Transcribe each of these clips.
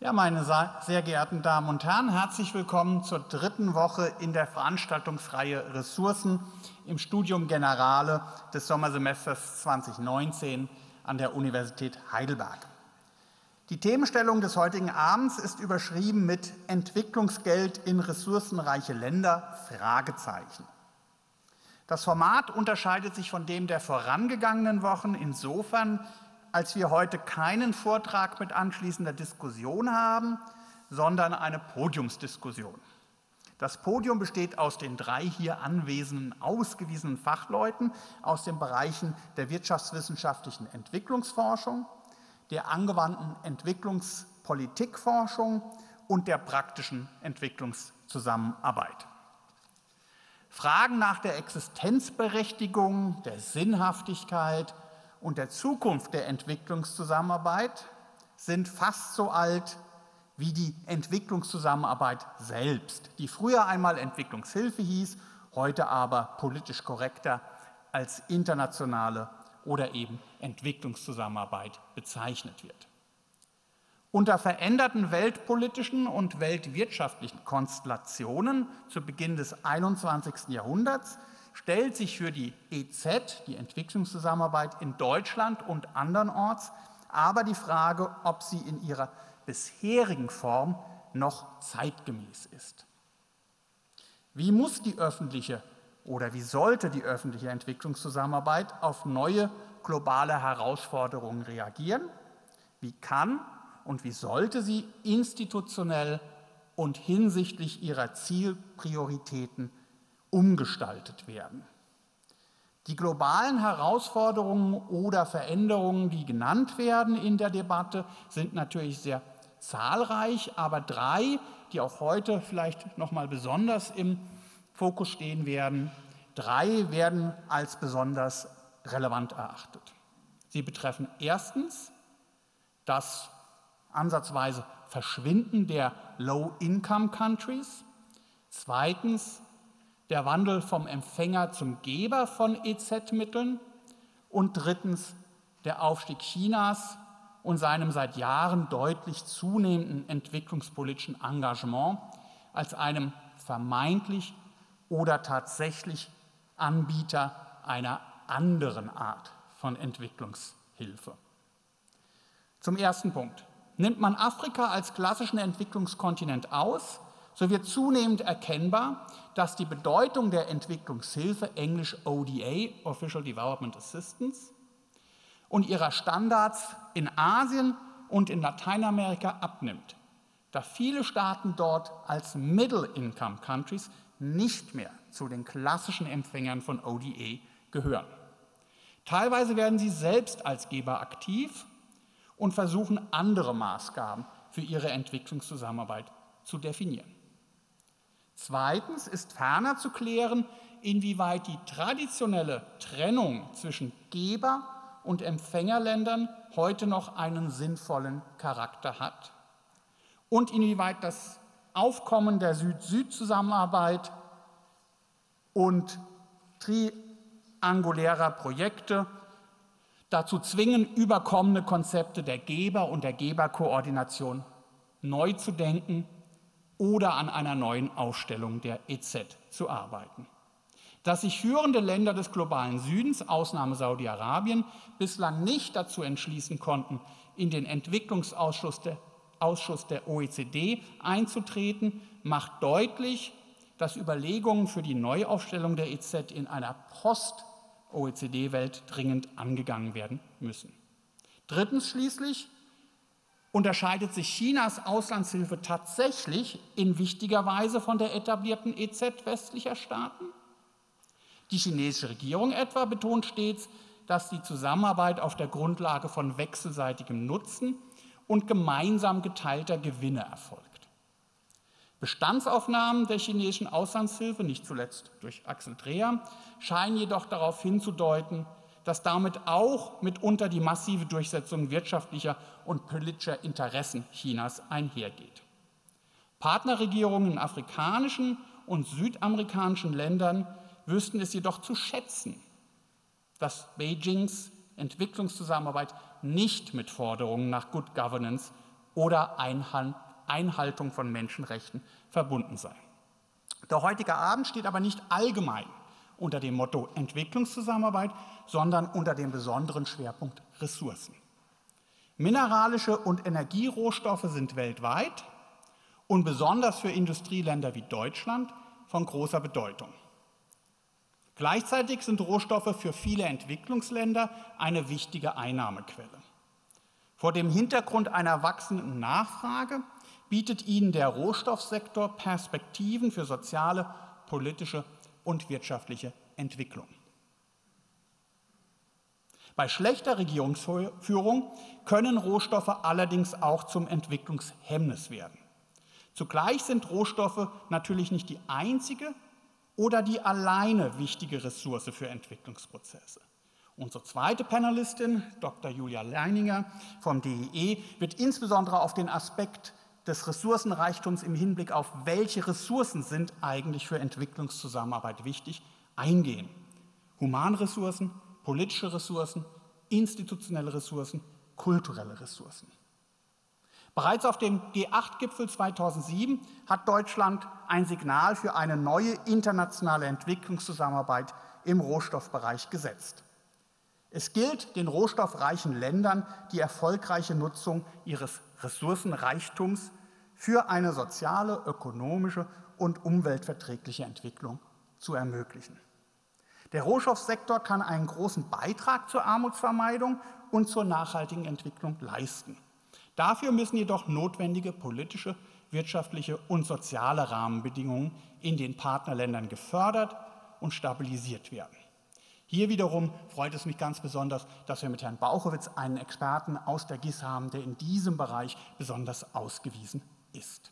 Ja, meine sehr geehrten Damen und Herren, herzlich willkommen zur dritten Woche in der Veranstaltungsreihe Ressourcen im Studium Generale des Sommersemesters 2019 an der Universität Heidelberg. Die Themenstellung des heutigen Abends ist überschrieben mit Entwicklungsgeld in ressourcenreiche Länder? Das Format unterscheidet sich von dem der vorangegangenen Wochen insofern, als wir heute keinen Vortrag mit anschließender Diskussion haben, sondern eine Podiumsdiskussion. Das Podium besteht aus den drei hier anwesenden ausgewiesenen Fachleuten aus den Bereichen der wirtschaftswissenschaftlichen Entwicklungsforschung, der angewandten Entwicklungspolitikforschung und der praktischen Entwicklungszusammenarbeit. Fragen nach der Existenzberechtigung, der Sinnhaftigkeit und der Zukunft der Entwicklungszusammenarbeit sind fast so alt wie die Entwicklungszusammenarbeit selbst, die früher einmal Entwicklungshilfe hieß, heute aber politisch korrekter als internationale oder eben Entwicklungszusammenarbeit bezeichnet wird. Unter veränderten weltpolitischen und weltwirtschaftlichen Konstellationen zu Beginn des 21. Jahrhunderts stellt sich für die EZ, die Entwicklungszusammenarbeit in Deutschland und andernorts, aber die Frage, ob sie in ihrer bisherigen Form noch zeitgemäß ist. Wie muss die öffentliche oder wie sollte die öffentliche Entwicklungszusammenarbeit auf neue globale Herausforderungen reagieren? Wie kann und wie sollte sie institutionell und hinsichtlich ihrer Zielprioritäten umgestaltet werden? Die globalen Herausforderungen oder Veränderungen, die genannt werden in der Debatte, sind natürlich sehr zahlreich, aber drei, die auch heute vielleicht noch mal besonders im Fokus stehen werden, drei werden als besonders relevant erachtet. Sie betreffen erstens das ansatzweise Verschwinden der Low-Income-Countries, zweitens der Wandel vom Empfänger zum Geber von EZ-Mitteln und drittens der Aufstieg Chinas und seinem seit Jahren deutlich zunehmenden entwicklungspolitischen Engagement als einem vermeintlich oder tatsächlich Anbieter einer anderen Art von Entwicklungshilfe. Zum ersten Punkt. Nimmt man Afrika als klassischen Entwicklungskontinent aus, so wird zunehmend erkennbar, dass die Bedeutung der Entwicklungshilfe, englisch ODA, Official Development Assistance, und ihrer Standards in Asien und in Lateinamerika abnimmt, da viele Staaten dort als Middle-Income Countries nicht mehr zu den klassischen Empfängern von ODA gehören. Teilweise werden sie selbst als Geber aktiv und versuchen, andere Maßgaben für ihre Entwicklungszusammenarbeit zu definieren. Zweitens ist ferner zu klären, inwieweit die traditionelle Trennung zwischen Geber- und Empfängerländern heute noch einen sinnvollen Charakter hat und inwieweit das Aufkommen der Süd-Süd-Zusammenarbeit und triangulärer Projekte dazu zwingen, überkommene Konzepte der Geber- und der Geberkoordination neu zu denken oder an einer neuen Aufstellung der EZ zu arbeiten. Dass sich führende Länder des globalen Südens, Ausnahme Saudi-Arabien, bislang nicht dazu entschließen konnten, in den Entwicklungsausschuss der OECD einzutreten, macht deutlich, dass Überlegungen für die Neuaufstellung der EZ in einer Post-OECD-Welt dringend angegangen werden müssen. Drittens schließlich unterscheidet sich Chinas Auslandshilfe tatsächlich in wichtiger Weise von der etablierten EZ westlicher Staaten? Die chinesische Regierung etwa betont stets, dass die Zusammenarbeit auf der Grundlage von wechselseitigem Nutzen und gemeinsam geteilter Gewinne erfolgt. Bestandsaufnahmen der chinesischen Auslandshilfe, nicht zuletzt durch Axel Dreher, scheinen jedoch darauf hinzudeuten, dass damit auch mitunter die massive Durchsetzung wirtschaftlicher und politischer Interessen Chinas einhergeht. Partnerregierungen in afrikanischen und südamerikanischen Ländern wüssten es jedoch zu schätzen, dass Beijings Entwicklungszusammenarbeit nicht mit Forderungen nach Good Governance oder Einhaltung von Menschenrechten verbunden sei. Der heutige Abend steht aber nicht allgemein unter dem Motto Entwicklungszusammenarbeit, sondern unter dem besonderen Schwerpunkt Ressourcen. Mineralische und Energierohstoffe sind weltweit und besonders für Industrieländer wie Deutschland von großer Bedeutung. Gleichzeitig sind Rohstoffe für viele Entwicklungsländer eine wichtige Einnahmequelle. Vor dem Hintergrund einer wachsenden Nachfrage bietet ihnen der Rohstoffsektor Perspektiven für soziale, politische und wirtschaftliche Entwicklung. Bei schlechter Regierungsführung können Rohstoffe allerdings auch zum Entwicklungshemmnis werden. Zugleich sind Rohstoffe natürlich nicht die einzige oder die alleine wichtige Ressource für Entwicklungsprozesse. Unsere zweite Panelistin, Dr. Julia Leininger vom DIE, wird insbesondere auf den Aspekt des Ressourcenreichtums im Hinblick auf welche Ressourcen sind eigentlich für Entwicklungszusammenarbeit wichtig, eingehen. Humanressourcen, politische Ressourcen, institutionelle Ressourcen, kulturelle Ressourcen. Bereits auf dem G8-Gipfel 2007 hat Deutschland ein Signal für eine neue internationale Entwicklungszusammenarbeit im Rohstoffbereich gesetzt. Es gilt, den rohstoffreichen Ländern die erfolgreiche Nutzung ihres Ressourcenreichtums für eine soziale, ökonomische und umweltverträgliche Entwicklung zu ermöglichen. Der Rohstoffsektor kann einen großen Beitrag zur Armutsvermeidung und zur nachhaltigen Entwicklung leisten. Dafür müssen jedoch notwendige politische, wirtschaftliche und soziale Rahmenbedingungen in den Partnerländern gefördert und stabilisiert werden. Hier wiederum freut es mich ganz besonders, dass wir mit Herrn Bauchowitz einen Experten aus der GIS haben, der in diesem Bereich besonders ausgewiesen ist.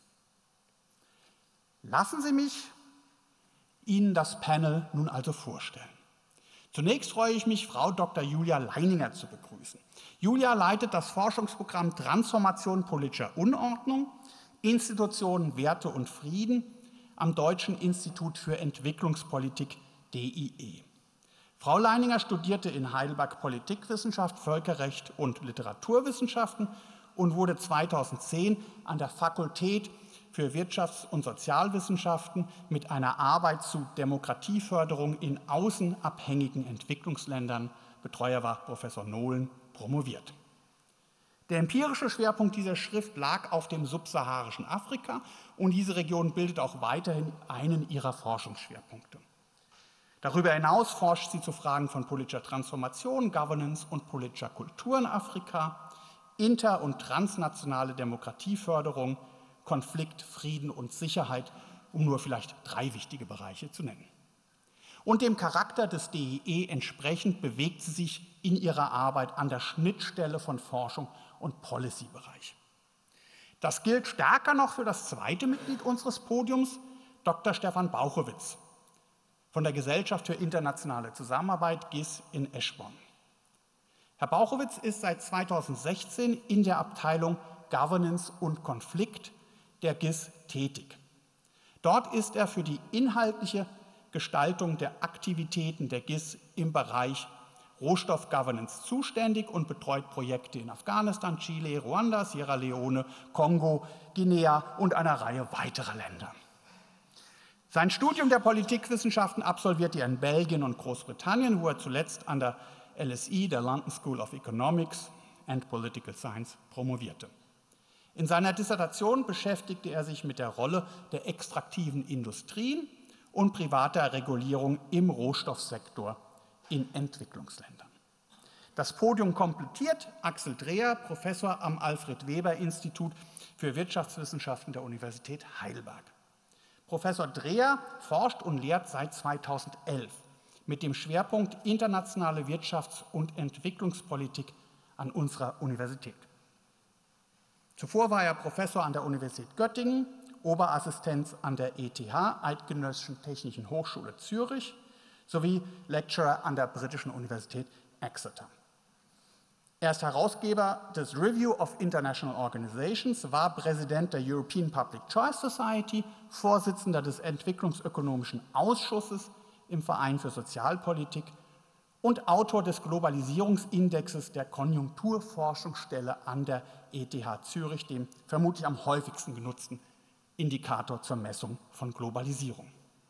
Lassen Sie mich Ihnen das Panel nun also vorstellen. Zunächst freue ich mich, Frau Dr. Julia Leininger zu begrüßen. Julia leitet das Forschungsprogramm Transformation politischer Unordnung, Institutionen, Werte und Frieden am Deutschen Institut für Entwicklungspolitik DIE. Frau Leininger studierte in Heidelberg Politikwissenschaft, Völkerrecht und Literaturwissenschaften und wurde 2010 an der Fakultät für Wirtschafts- und Sozialwissenschaften mit einer Arbeit zu Demokratieförderung in außenabhängigen Entwicklungsländern, Betreuer war Professor Nohlen, promoviert. Der empirische Schwerpunkt dieser Schrift lag auf dem subsaharischen Afrika und diese Region bildet auch weiterhin einen ihrer Forschungsschwerpunkte. Darüber hinaus forscht sie zu Fragen von politischer Transformation, Governance und politischer Kultur in Afrika, inter- und transnationale Demokratieförderung, Konflikt, Frieden und Sicherheit, um nur vielleicht 3 wichtige Bereiche zu nennen. Und dem Charakter des DIE entsprechend bewegt sie sich in ihrer Arbeit an der Schnittstelle von Forschung und Policy-Bereich. Das gilt stärker noch für das zweite Mitglied unseres Podiums, Dr. Stefan Bauchowitz von der Gesellschaft für internationale Zusammenarbeit GIS in Eschborn. Herr Bauchowitz ist seit 2016 in der Abteilung Governance und Konflikt der GIS tätig. Dort ist er für die inhaltliche Gestaltung der Aktivitäten der GIS im Bereich Rohstoffgovernance zuständig und betreut Projekte in Afghanistan, Chile, Ruanda, Sierra Leone, Kongo, Guinea und einer Reihe weiterer Länder. Sein Studium der Politikwissenschaften absolvierte er in Belgien und Großbritannien, wo er zuletzt an der LSE, der London School of Economics and Political Science, promovierte. In seiner Dissertation beschäftigte er sich mit der Rolle der extraktiven Industrien und privater Regulierung im Rohstoffsektor in Entwicklungsländern. Das Podium komplettiert Axel Dreher, Professor am Alfred-Weber-Institut für Wirtschaftswissenschaften der Universität Heidelberg. Professor Dreher forscht und lehrt seit 2011 mit dem Schwerpunkt internationale Wirtschafts- und Entwicklungspolitik an unserer Universität. Zuvor war er Professor an der Universität Göttingen, Oberassistenz an der ETH, Eidgenössischen Technischen Hochschule Zürich, sowie Lecturer an der Britischen Universität Exeter. Er ist Herausgeber des Review of International Organizations, war Präsident der European Public Choice Society, Vorsitzender des Entwicklungsökonomischen Ausschusses im Verein für Sozialpolitik und Autor des Globalisierungsindexes der Konjunkturforschungsstelle an der ETH Zürich, dem vermutlich am häufigsten genutzten Indikator zur Messung von Globalisierung.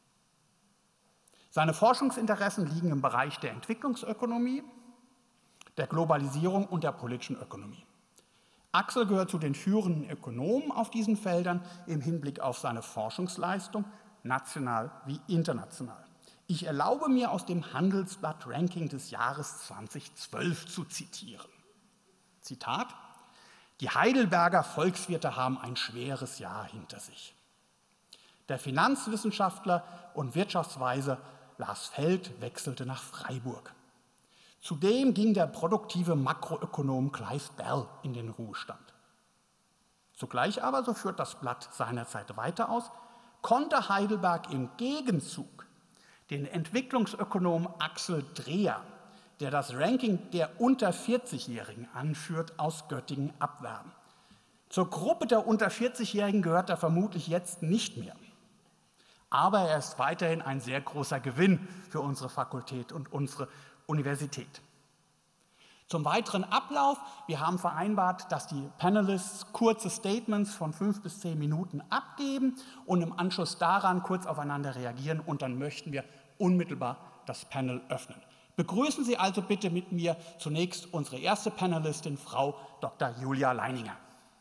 Seine Forschungsinteressen liegen im Bereich der Entwicklungsökonomie, der Globalisierung und der politischen Ökonomie. Axel gehört zu den führenden Ökonomen auf diesen Feldern im Hinblick auf seine Forschungsleistung, national wie international. Ich erlaube mir, aus dem Handelsblatt-Ranking des Jahres 2012 zu zitieren. Zitat: Die Heidelberger Volkswirte haben ein schweres Jahr hinter sich. Der Finanzwissenschaftler und Wirtschaftsweise Lars Feld wechselte nach Freiburg. Zudem ging der produktive Makroökonom Clive Bell in den Ruhestand. Zugleich aber, so führt das Blatt seinerzeit weiter aus, konnte Heidelberg im Gegenzug den Entwicklungsökonom Axel Dreher, der das Ranking der unter 40-Jährigen anführt, aus Göttingen abwerben. Zur Gruppe der unter 40-Jährigen gehört er vermutlich jetzt nicht mehr. Aber er ist weiterhin ein sehr großer Gewinn für unsere Fakultät und unsere Universität. Zum weiteren Ablauf: Wir haben vereinbart, dass die Panelists kurze Statements von 5 bis 10 Minuten abgeben und im Anschluss daran kurz aufeinander reagieren, und dann möchten wir unmittelbar das Panel öffnen. Begrüßen Sie also bitte mit mir zunächst unsere erste Panelistin, Frau Dr. Julia Leininger.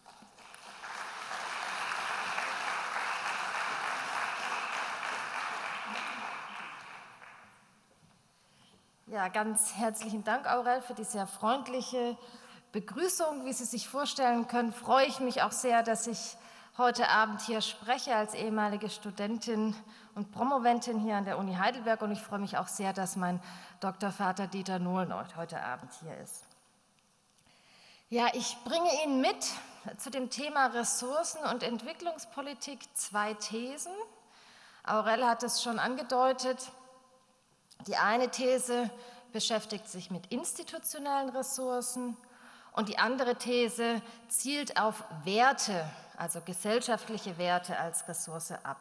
Ja, ganz herzlichen Dank, Aurel, für die sehr freundliche Begrüßung. Wie Sie sich vorstellen können, freue ich mich auch sehr, dass ich heute Abend hier spreche als ehemalige Studentin und Promoventin hier an der Uni Heidelberg. Und ich freue mich auch sehr, dass mein Doktorvater Dieter Nohlen heute Abend hier ist. Ja, ich bringe Ihnen mit zu dem Thema Ressourcen- und Entwicklungspolitik 2 Thesen. Aurel hat es schon angedeutet. Die eine These beschäftigt sich mit institutionellen Ressourcen und die andere These zielt auf Werte, also gesellschaftliche Werte als Ressource ab.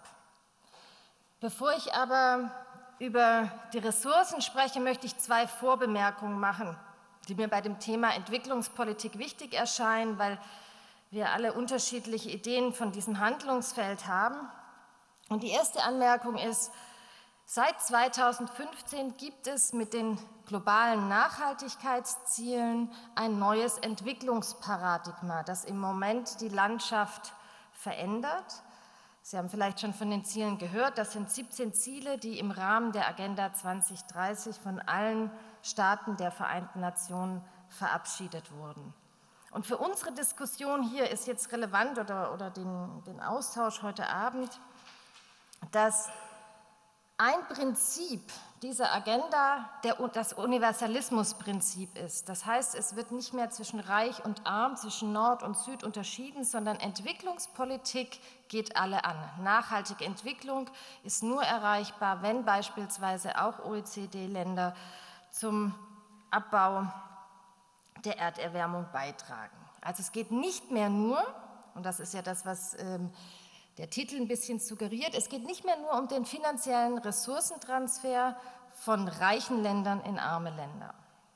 Bevor ich aber über die Ressourcen spreche, möchte ich 2 Vorbemerkungen machen, die mir bei dem Thema Entwicklungspolitik wichtig erscheinen, weil wir alle unterschiedliche Ideen von diesem Handlungsfeld haben. Und die erste Anmerkung ist: Seit 2015 gibt es mit den globalen Nachhaltigkeitszielen ein neues Entwicklungsparadigma, das im Moment die Landschaft verändert. Sie haben vielleicht schon von den Zielen gehört. Das sind 17 Ziele, die im Rahmen der Agenda 2030 von allen Staaten der Vereinten Nationen verabschiedet wurden. Und für unsere Diskussion hier ist jetzt relevant oder den Austausch heute Abend, dass ein Prinzip dieser Agenda das Universalismusprinzip ist. Das heißt, es wird nicht mehr zwischen Reich und Arm, zwischen Nord und Süd unterschieden, sondern Entwicklungspolitik geht alle an. Nachhaltige Entwicklung ist nur erreichbar, wenn beispielsweise auch OECD-Länder zum Abbau der Erderwärmung beitragen. Also es geht nicht mehr nur, und das ist ja das, was der Titel ein bisschen suggeriert, es geht nicht mehr nur um den finanziellen Ressourcentransfer von reichen Ländern in arme Länder.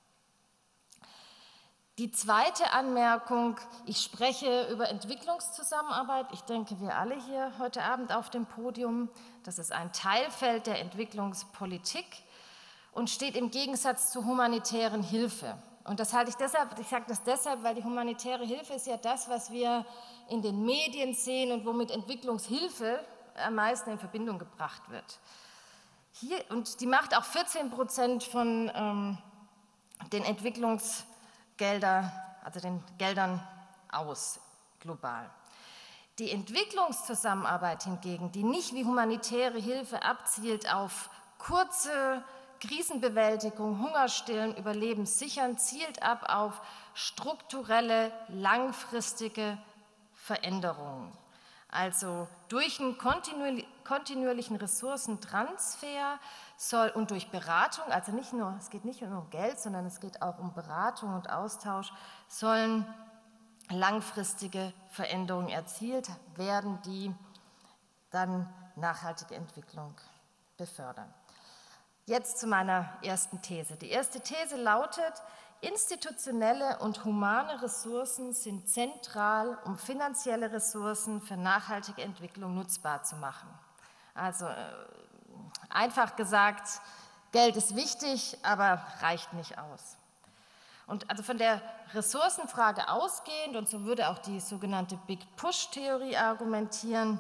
Die zweite Anmerkung: Ich spreche über Entwicklungszusammenarbeit. Ich denke, wir alle hier heute Abend auf dem Podium. Das ist ein Teilfeld der Entwicklungspolitik und steht im Gegensatz zur humanitären Hilfe. Und das halte ich deshalb, ich sage das deshalb, weil die humanitäre Hilfe ist ja das, was wir in den Medien sehen und womit Entwicklungshilfe am meisten in Verbindung gebracht wird. Und die macht auch 14% von den Entwicklungsgeldern, also den Geldern aus, global. Die Entwicklungszusammenarbeit hingegen, die nicht wie humanitäre Hilfe abzielt auf kurze Krisenbewältigung, Hungerstillen, Überlebenssichern, zielt ab auf strukturelle, langfristige Veränderungen. Also durch einen kontinuierlichen Ressourcentransfer und durch Beratung, also es geht nicht nur um Geld, sondern es geht auch um Beratung und Austausch, sollen langfristige Veränderungen erzielt werden, die dann nachhaltige Entwicklung befördern. Jetzt zu meiner ersten These. Die erste These lautet: Institutionelle und humane Ressourcen sind zentral, um finanzielle Ressourcen für nachhaltige Entwicklung nutzbar zu machen. Also einfach gesagt, Geld ist wichtig, aber reicht nicht aus. Und also von der Ressourcenfrage ausgehend, und so würde auch die sogenannte Big-Push-Theorie argumentieren,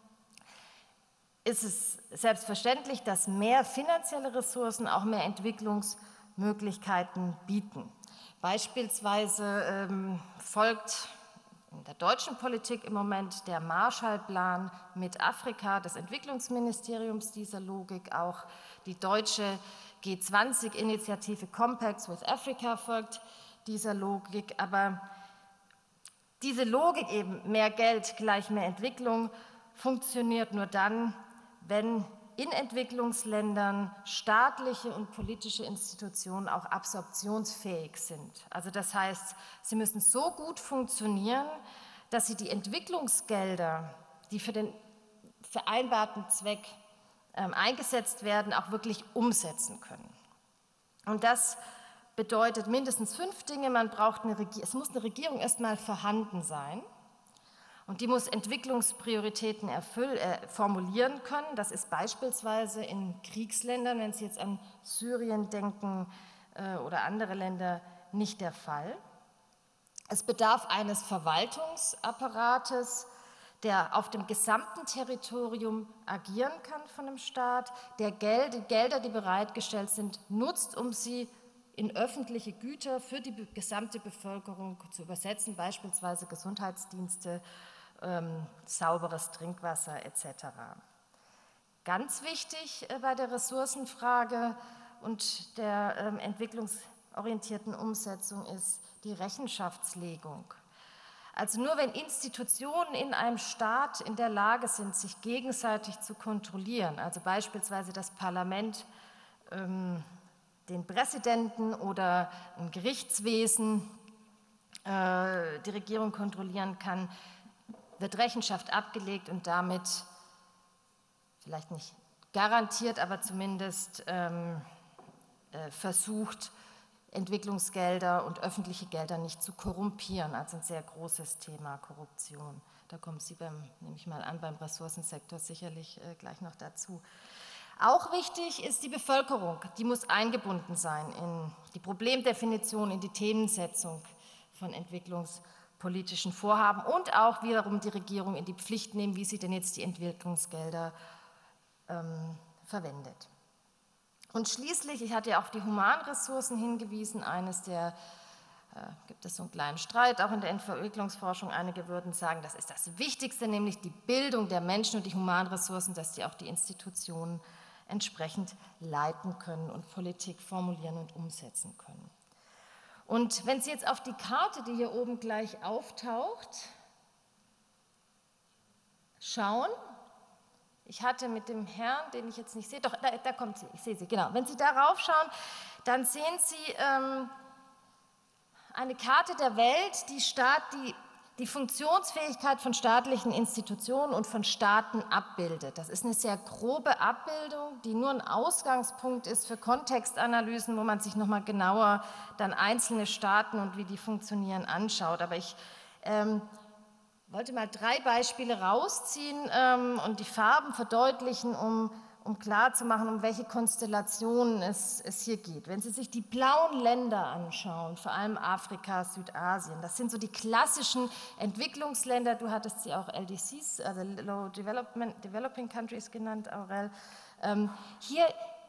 ist es selbstverständlich, dass mehr finanzielle Ressourcen auch mehr Entwicklungsmöglichkeiten bieten. Beispielsweise folgt in der deutschen Politik im Moment der Marshallplan mit Afrika des Entwicklungsministeriums dieser Logik. Auch die deutsche G20-Initiative Compacts with Africa folgt dieser Logik. Aber diese Logik eben, mehr Geld gleich mehr Entwicklung, funktioniert nur dann, wenn in Entwicklungsländern staatliche und politische Institutionen auch absorptionsfähig sind. Also das heißt, sie müssen so gut funktionieren, dass sie die Entwicklungsgelder, die für den vereinbarten Zweck eingesetzt werden, auch wirklich umsetzen können. Und das bedeutet mindestens 5 Dinge. Es muss eine Regierung erstmal vorhanden sein. Und die muss Entwicklungsprioritäten formulieren können. Das ist beispielsweise in Kriegsländern, wenn Sie jetzt an Syrien denken oder andere Länder, nicht der Fall. Es bedarf eines Verwaltungsapparates, der auf dem gesamten Territorium agieren kann von dem Staat, der die Gelder, die bereitgestellt sind, nutzt, um sie in öffentliche Güter für die gesamte Bevölkerung zu übersetzen, beispielsweise Gesundheitsdienste, sauberes Trinkwasser etc. Ganz wichtig bei der Ressourcenfrage und der entwicklungsorientierten Umsetzung ist die Rechenschaftslegung. Also nur wenn Institutionen in einem Staat in der Lage sind, sich gegenseitig zu kontrollieren, also beispielsweise das Parlament, den Präsidenten oder ein Gerichtswesen, die Regierung kontrollieren kann, wird Rechenschaft abgelegt und damit vielleicht nicht garantiert, aber zumindest versucht, Entwicklungsgelder und öffentliche Gelder nicht zu korrumpieren. Also ein sehr großes Thema Korruption. Da kommen Sie nehme ich mal an, beim Ressourcensektor sicherlich gleich noch dazu. Auch wichtig ist die Bevölkerung. Die muss eingebunden sein in die Problemdefinition, in die Themensetzung von entwicklungspolitischen Vorhaben und auch wiederum die Regierung in die Pflicht nehmen, wie sie denn jetzt die Entwicklungsgelder verwendet. Und schließlich, ich hatte ja auf die Humanressourcen hingewiesen, gibt es so einen kleinen Streit, auch in der Entwicklungsforschung, einige würden sagen, das ist das Wichtigste, nämlich die Bildung der Menschen und die Humanressourcen, dass die auch die Institutionen entsprechend leiten können und Politik formulieren und umsetzen können. Und wenn Sie jetzt auf die Karte, die hier oben gleich auftaucht, schauen, ich hatte mit dem Herrn, den ich jetzt nicht sehe, doch, da kommt sie, ich sehe sie, genau. Wenn Sie darauf schauen, dann sehen Sie eine Karte der Welt, die Funktionsfähigkeit von staatlichen Institutionen und von Staaten abbildet. Das ist eine sehr grobe Abbildung, die nur ein Ausgangspunkt ist für Kontextanalysen, wo man sich nochmal genauer dann einzelne Staaten und wie die funktionieren anschaut. Aber ich wollte mal 3 Beispiele rausziehen und die Farben verdeutlichen, um klarzumachen, um welche Konstellationen es hier geht. Wenn Sie sich die blauen Länder anschauen, vor allem Afrika, Südasien, das sind so die klassischen Entwicklungsländer, du hattest sie auch LDCs, also Low Developing Countries genannt, Aurel. Hier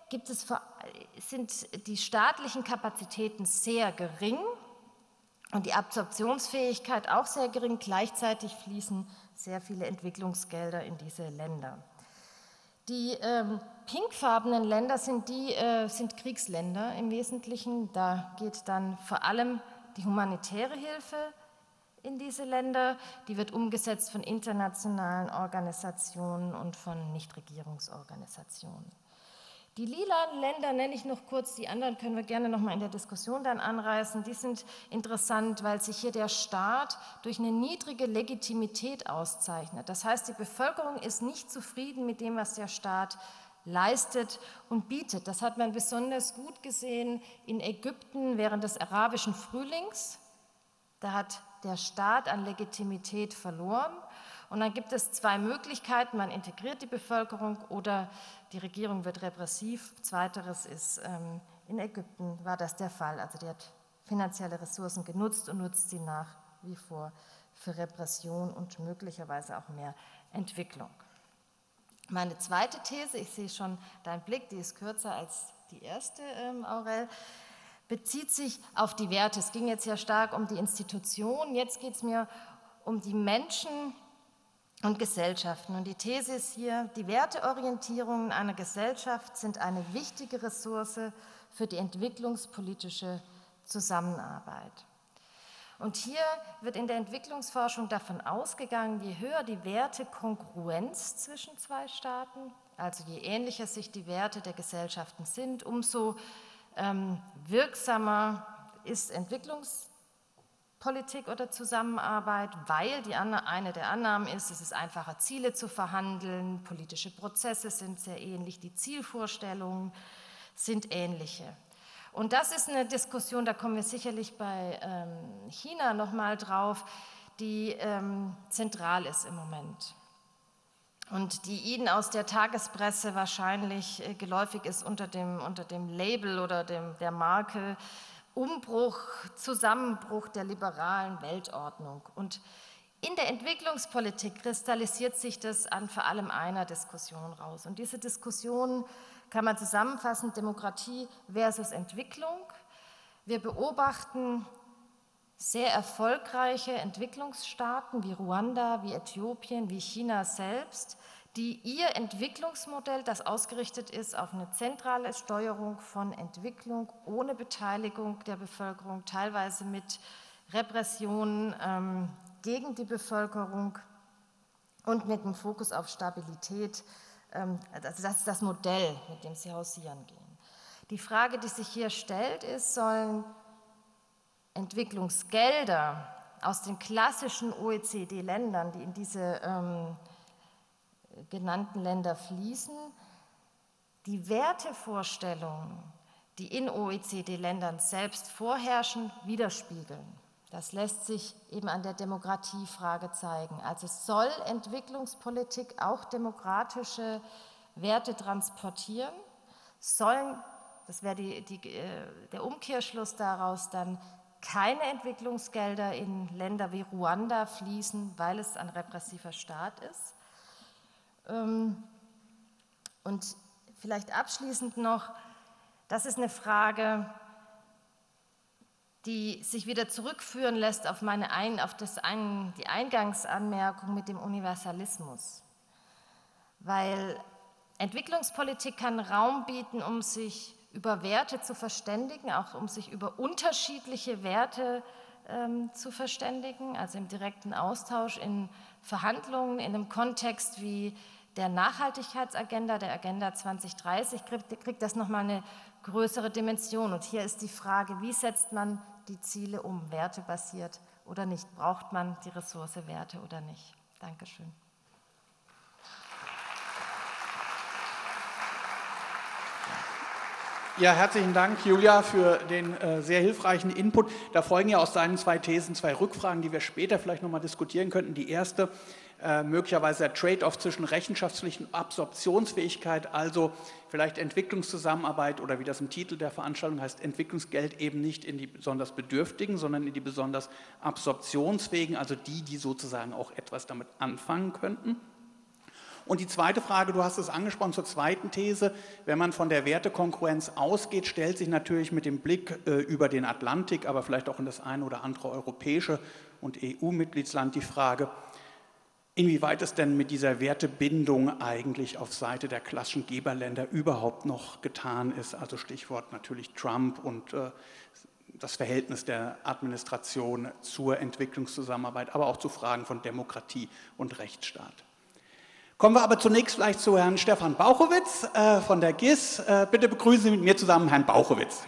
sind die staatlichen Kapazitäten sehr gering und die Absorptionsfähigkeit auch sehr gering. Gleichzeitig fließen sehr viele Entwicklungsgelder in diese Länder. Die pinkfarbenen Länder sind Kriegsländer im Wesentlichen. Da geht dann vor allem die humanitäre Hilfe in diese Länder. Die wird umgesetzt von internationalen Organisationen und von Nichtregierungsorganisationen. Die lilanen Länder nenne ich noch kurz, die anderen können wir gerne noch mal in der Diskussion dann anreißen. Die sind interessant, weil sich hier der Staat durch eine niedrige Legitimität auszeichnet. Das heißt, die Bevölkerung ist nicht zufrieden mit dem, was der Staat leistet und bietet. Das hat man besonders gut gesehen in Ägypten während des arabischen Frühlings. Da hat der Staat an Legitimität verloren. Und dann gibt es zwei Möglichkeiten: Man integriert die Bevölkerung oder die Regierung wird repressiv. Zweiteres ist, in Ägypten war das der Fall. Also die hat finanzielle Ressourcen genutzt und nutzt sie nach wie vor für Repression und möglicherweise auch mehr Entwicklung. Meine zweite These, ich sehe schon deinen Blick, die ist kürzer als die erste, Aurel, bezieht sich auf die Werte. Es ging jetzt ja stark um die Institutionen, jetzt geht es mir um die Menschen und Gesellschaften. Und die These ist hier: Die Werteorientierungen einer Gesellschaft sind eine wichtige Ressource für die entwicklungspolitische Zusammenarbeit. Und hier wird in der Entwicklungsforschung davon ausgegangen, je höher die Wertekongruenz zwischen zwei Staaten, also je ähnlicher sich die Werte der Gesellschaften sind, umso wirksamer ist Entwicklungspolitik oder Zusammenarbeit, weil eine der Annahmen ist, es ist einfacher, Ziele zu verhandeln, politische Prozesse sind sehr ähnlich, die Zielvorstellungen sind ähnliche. Und das ist eine Diskussion, da kommen wir sicherlich bei China nochmal drauf, die zentral ist im Moment und die Ihnen aus der Tagespresse wahrscheinlich geläufig ist unter dem Label oder der Marke Umbruch, Zusammenbruch der liberalen Weltordnung. Und in der Entwicklungspolitik kristallisiert sich das an vor allem einer Diskussion raus. Und diese Diskussion kann man zusammenfassen: Demokratie versus Entwicklung. Wir beobachten sehr erfolgreiche Entwicklungsstaaten wie Ruanda, wie Äthiopien, wie China selbst, die ihr Entwicklungsmodell, das ausgerichtet ist auf eine zentrale Steuerung von Entwicklung ohne Beteiligung der Bevölkerung, teilweise mit Repressionen gegen die Bevölkerung und mit dem Fokus auf Stabilität. Also das ist das Modell, mit dem sie hausieren gehen. Die Frage, die sich hier stellt, ist: Sollen Entwicklungsgelder aus den klassischen OECD-Ländern, die in diese genannten Länder fließen, die Wertevorstellungen, die in OECD-Ländern selbst vorherrschen, widerspiegeln? Das lässt sich eben an der Demokratiefrage zeigen. Also soll Entwicklungspolitik auch demokratische Werte transportieren? Sollen, das wäre der Umkehrschluss daraus, dann keine Entwicklungsgelder in Länder wie Ruanda fließen, weil es ein repressiver Staat ist? Und vielleicht abschließend noch, das ist eine Frage, die sich wieder zurückführen lässt auf die Eingangsanmerkung mit dem Universalismus. Weil Entwicklungspolitik kann Raum bieten, um sich über Werte zu verständigen, auch um sich über unterschiedliche Werte zu verständigen, also im direkten Austausch, in Verhandlungen, in einem Kontext wie der Nachhaltigkeitsagenda, der Agenda 2030, kriegt das nochmal eine größere Dimension. Und hier ist die Frage: Wie setzt man die Ziele um, wertebasiert oder nicht? Braucht man die Ressource Werte oder nicht? Dankeschön. Ja, herzlichen Dank, Julia, für den sehr hilfreichen Input. Da folgen ja aus deinen zwei Thesen zwei Rückfragen, die wir später vielleicht nochmal diskutieren könnten. Die erste, möglicherweise der Trade-off zwischen Rechenschaftspflicht und Absorptionsfähigkeit, also vielleicht Entwicklungszusammenarbeit oder wie das im Titel der Veranstaltung heißt, Entwicklungsgeld eben nicht in die besonders Bedürftigen, sondern in die besonders Absorptionsfähigen, also die sozusagen auch etwas damit anfangen könnten. Und die zweite Frage, du hast es angesprochen zur zweiten These, wenn man von der Wertekongruenz ausgeht, stellt sich natürlich mit dem Blick über den Atlantik, aber vielleicht auch in das eine oder andere europäische und EU-Mitgliedsland die Frage, inwieweit es denn mit dieser Wertebindung eigentlich auf Seite der klassischen Geberländer überhaupt noch getan ist. Also Stichwort natürlich Trump und das Verhältnis der Administration zur Entwicklungszusammenarbeit, aber auch zu Fragen von Demokratie und Rechtsstaat. Kommen wir aber zunächst vielleicht zu Herrn Stefan Bauchowitz von der GIS. Bitte begrüßen Sie mit mir zusammen Herrn Bauchowitz.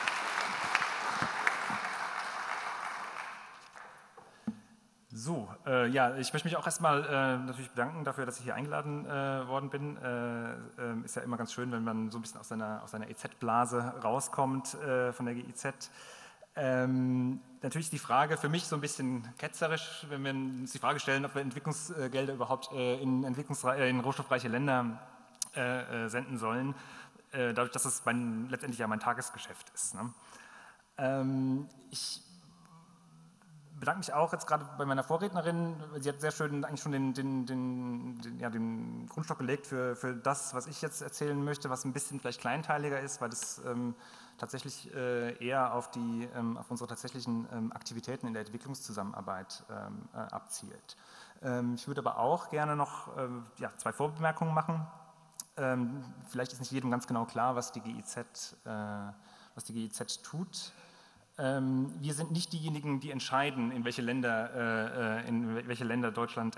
So, Ja, ich möchte mich auch erstmal natürlich bedanken dafür, dass ich hier eingeladen worden bin. Ist ja immer ganz schön, wenn man so ein bisschen aus seiner EZ-Blase rauskommt von der GIZ. Natürlich ist die Frage für mich so ein bisschen ketzerisch, wenn wir uns die Frage stellen, ob wir Entwicklungsgelder überhaupt in rohstoffreiche Länder senden sollen, dadurch, dass es letztendlich ja mein Tagesgeschäft ist. Ne? Ich bedanke mich auch jetzt gerade bei meiner Vorrednerin. Sie hat sehr schön eigentlich schon den Grundstock gelegt für das, was ich jetzt erzählen möchte, was ein bisschen vielleicht kleinteiliger ist, weil es tatsächlich eher auf unsere tatsächlichen Aktivitäten in der Entwicklungszusammenarbeit abzielt. Ich würde aber auch gerne noch 2 Vorbemerkungen machen. Vielleicht ist nicht jedem ganz genau klar, was die GIZ tut. Wir sind nicht diejenigen, die entscheiden, in welche Länder Deutschland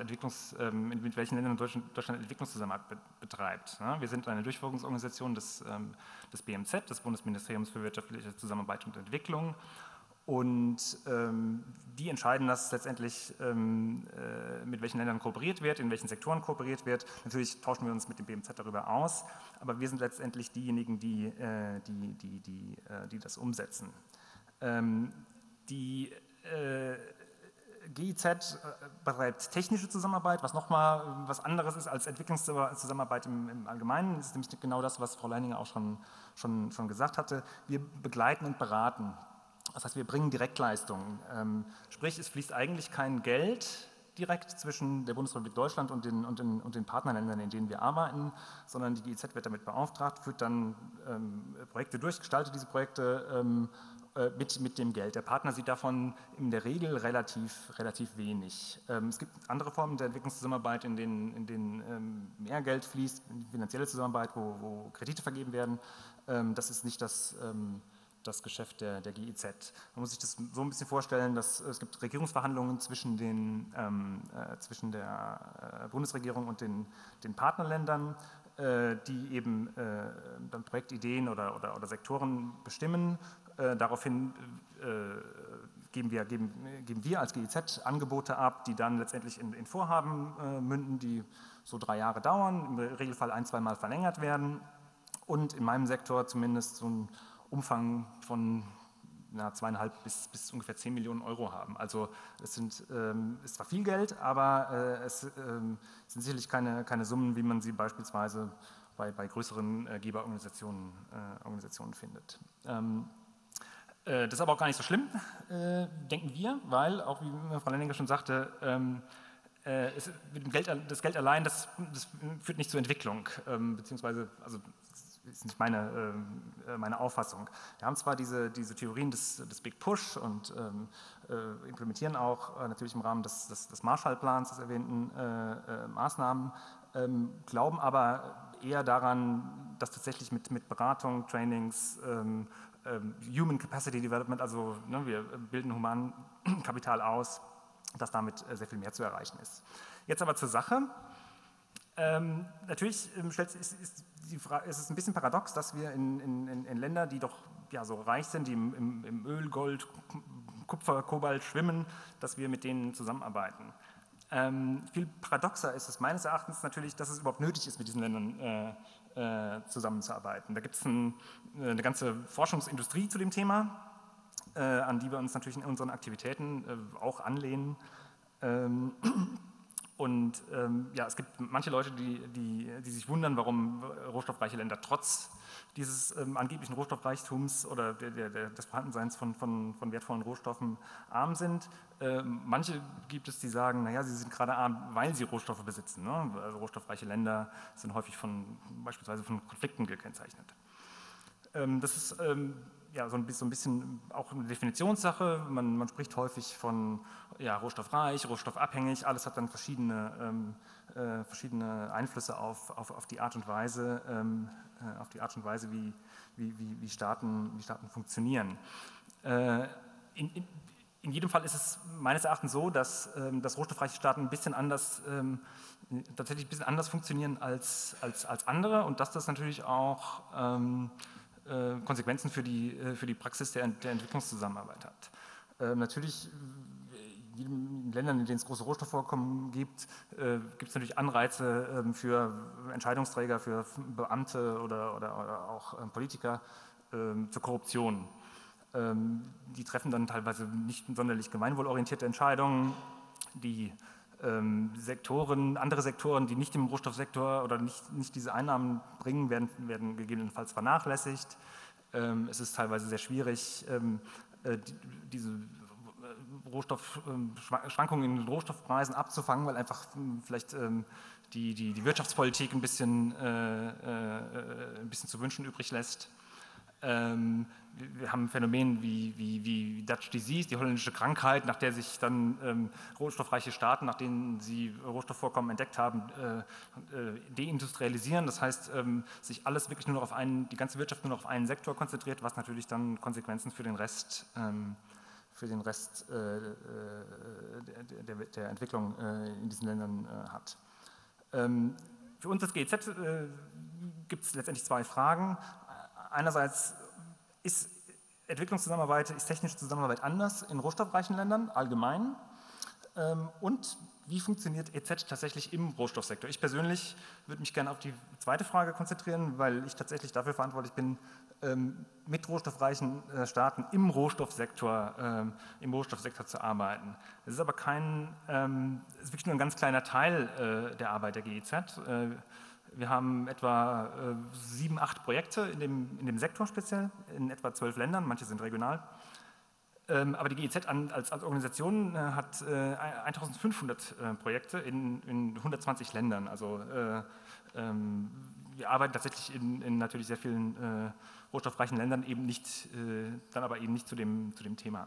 Entwicklungszusammenarbeit betreibt. Wir sind eine Durchführungsorganisation des BMZ, des Bundesministeriums für wirtschaftliche Zusammenarbeit und Entwicklung. Und die entscheiden das letztendlich, mit welchen Ländern kooperiert wird, in welchen Sektoren kooperiert wird. Natürlich tauschen wir uns mit dem BMZ darüber aus, aber wir sind letztendlich diejenigen, die das umsetzen. Die GIZ betreibt technische Zusammenarbeit, was nochmal was anderes ist als Entwicklungszusammenarbeit im Allgemeinen. Das ist nämlich genau das, was Frau Leininger auch schon gesagt hatte. Wir begleiten und beraten. Das heißt, wir bringen Direktleistungen. Sprich, es fließt eigentlich kein Geld direkt zwischen der Bundesrepublik Deutschland und den Partnerländern, in denen wir arbeiten, sondern die GIZ wird damit beauftragt, führt dann Projekte durch, gestaltet diese Projekte mit dem Geld. Der Partner sieht davon in der Regel relativ wenig. Es gibt andere Formen der Entwicklungszusammenarbeit, in denen mehr Geld fließt, finanzielle Zusammenarbeit, wo Kredite vergeben werden. Das ist nicht das Geschäft der GIZ. Man muss sich das so ein bisschen vorstellen, dass es gibt Regierungsverhandlungen zwischen der Bundesregierung und den Partnerländern, die eben dann Projektideen oder Sektoren bestimmen. Daraufhin geben wir als GIZ Angebote ab, die dann letztendlich in Vorhaben münden, die so 3 Jahre dauern, im Regelfall 1-2 Mal verlängert werden und in meinem Sektor zumindest so ein Umfang von 2,5 bis ungefähr 10 Millionen Euro haben. Also es ist zwar viel Geld, aber es sind sicherlich keine Summen, wie man sie beispielsweise bei größeren Geberorganisationen findet. Das ist aber auch gar nicht so schlimm, denken wir, weil, auch wie Frau Leininger schon sagte, das Geld allein, das führt nicht zur Entwicklung, beziehungsweise, also das ist nicht meine Auffassung. Wir haben zwar diese Theorien des Big Push und implementieren auch natürlich im Rahmen des Marshallplans, des erwähnten Maßnahmen, glauben aber eher daran, dass tatsächlich mit Beratung, Trainings, Human Capacity Development, also wir bilden Humankapital aus, dass damit sehr viel mehr zu erreichen ist. Jetzt aber zur Sache. Natürlich ist es ein bisschen paradox, dass wir in Ländern, die doch so reich sind, die im Öl, Gold, Kupfer, Kobalt schwimmen, dass wir mit denen zusammenarbeiten. Viel paradoxer ist es meines Erachtens natürlich, dass es überhaupt nötig ist, mit diesen Ländern zusammenzuarbeiten. Da gibt es eine ganze Forschungsindustrie zu dem Thema, an die wir uns natürlich in unseren Aktivitäten auch anlehnen. Und es gibt manche Leute, die sich wundern, warum rohstoffreiche Länder trotz dieses angeblichen Rohstoffreichtums oder des Vorhandenseins von wertvollen Rohstoffen arm sind. Manche gibt es, die sagen, naja, sie sind gerade arm, weil sie Rohstoffe besitzen. Ne? Also rohstoffreiche Länder sind häufig beispielsweise von Konflikten gekennzeichnet. Das ist so ein bisschen auch eine Definitionssache. Man spricht häufig von rohstoffreich, rohstoffabhängig. Alles hat dann verschiedene Einflüsse auf die Art und Weise, wie Staaten funktionieren. In jedem Fall ist es meines Erachtens so, dass rohstoffreiche Staaten tatsächlich ein bisschen anders funktionieren als andere und dass das natürlich auch Konsequenzen für die Praxis der Entwicklungszusammenarbeit hat. Natürlich, in Ländern, in denen es große Rohstoffvorkommen gibt, gibt es natürlich Anreize für Entscheidungsträger, für Beamte oder auch Politiker zur Korruption. Die treffen dann teilweise nicht sonderlich gemeinwohlorientierte Entscheidungen, die andere Sektoren, die nicht im Rohstoffsektor oder nicht diese Einnahmen bringen, werden gegebenenfalls vernachlässigt. Es ist teilweise sehr schwierig, diese Schwankungen in den Rohstoffpreisen abzufangen, weil einfach vielleicht die Wirtschaftspolitik ein bisschen zu wünschen übrig lässt. Wir haben ein Phänomen wie Dutch Disease, die holländische Krankheit, nach der sich dann rohstoffreiche Staaten, nach denen sie Rohstoffvorkommen entdeckt haben, deindustrialisieren. Das heißt, sich alles wirklich nur noch auf die ganze Wirtschaft nur noch auf einen Sektor konzentriert, was natürlich dann Konsequenzen für den Rest der Entwicklung in diesen Ländern hat. Für uns das GIZ gibt es letztendlich zwei Fragen. Einerseits ist technische Zusammenarbeit anders in rohstoffreichen Ländern allgemein und wie funktioniert EZ tatsächlich im Rohstoffsektor? Ich persönlich würde mich gerne auf die zweite Frage konzentrieren, weil ich tatsächlich dafür verantwortlich bin, mit rohstoffreichen Staaten im Rohstoffsektor zu arbeiten. Das ist aber ist wirklich nur ein ganz kleiner Teil der Arbeit der GIZ. Wir haben etwa 7, 8 Projekte in dem Sektor speziell, in etwa 12 Ländern, manche sind regional. Aber die GIZ als Organisation hat 1500 Projekte in 120 Ländern. Also wir arbeiten tatsächlich in natürlich sehr vielen rohstoffreichen Ländern dann aber eben nicht zu dem Thema.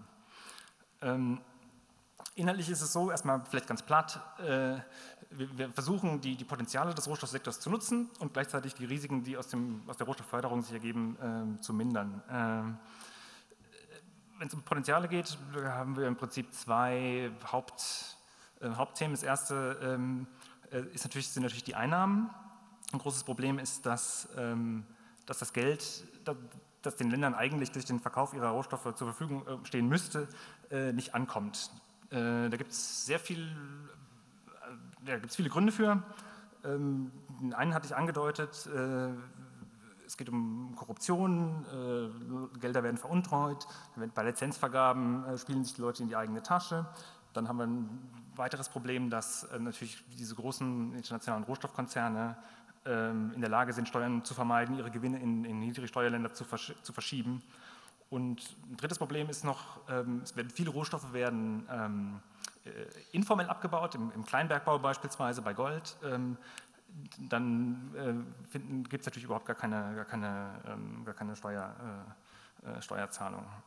Inhaltlich ist es so, erstmal vielleicht ganz platt, wir versuchen die Potenziale des Rohstoffsektors zu nutzen und gleichzeitig die Risiken, die aus der Rohstoffförderung sich ergeben, zu mindern. Wenn es um Potenziale geht, haben wir im Prinzip zwei Hauptthemen. Das erste sind natürlich die Einnahmen. Ein großes Problem ist, dass das Geld, das den Ländern eigentlich durch den Verkauf ihrer Rohstoffe zur Verfügung stehen müsste, nicht ankommt. Da gibt es viele Gründe für. Den einen hatte ich angedeutet, es geht um Korruption, Gelder werden veruntreut, bei Lizenzvergaben spielen sich die Leute in die eigene Tasche. Dann haben wir ein weiteres Problem, dass natürlich diese großen internationalen Rohstoffkonzerne in der Lage sind, Steuern zu vermeiden, ihre Gewinne in niedrige Steuerländer zu verschieben. Und ein drittes Problem ist noch, viele Rohstoffe werden informell abgebaut, im Kleinbergbau beispielsweise, bei Gold. Dann gibt es natürlich überhaupt gar keine Steuerzahlung.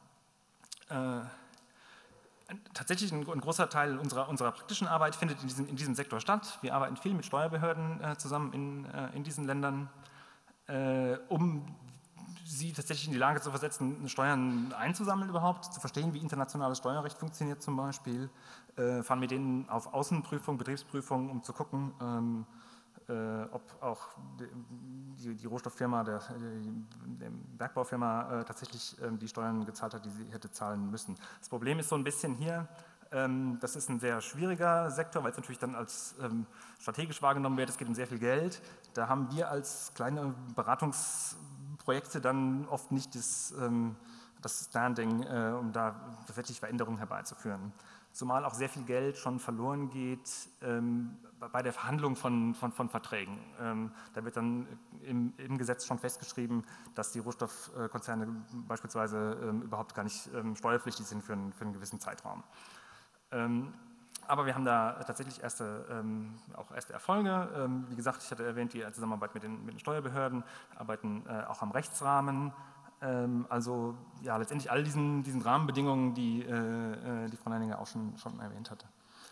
Tatsächlich ein großer Teil unserer praktischen Arbeit findet in diesem Sektor statt. Wir arbeiten viel mit Steuerbehörden zusammen in diesen Ländern, um sie tatsächlich in die Lage zu versetzen, Steuern einzusammeln überhaupt, zu verstehen, wie internationales Steuerrecht funktioniert zum Beispiel, fahren mit denen auf Außenprüfung, Betriebsprüfung, um zu gucken, ob auch die Rohstofffirma, die Bergbaufirma tatsächlich die Steuern gezahlt hat, die sie hätte zahlen müssen. Das Problem ist so ein bisschen hier, das ist ein sehr schwieriger Sektor, weil es natürlich dann als strategisch wahrgenommen wird, es geht um sehr viel Geld. Da haben wir als kleine Beratungsprojekte dann oft nicht das Standing, um da tatsächlich Veränderungen herbeizuführen. Zumal auch sehr viel Geld schon verloren geht bei der Verhandlung von Verträgen. Da wird dann im Gesetz schon festgeschrieben, dass die Rohstoffkonzerne beispielsweise überhaupt gar nicht steuerpflichtig sind für einen gewissen Zeitraum. Aber wir haben da tatsächlich auch erste Erfolge. Wie gesagt, ich hatte erwähnt, die Zusammenarbeit mit den Steuerbehörden, arbeiten auch am Rechtsrahmen. Also ja, letztendlich all diesen Rahmenbedingungen, die Frau Leininger auch schon erwähnt hatte.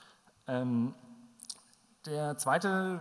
Das zweite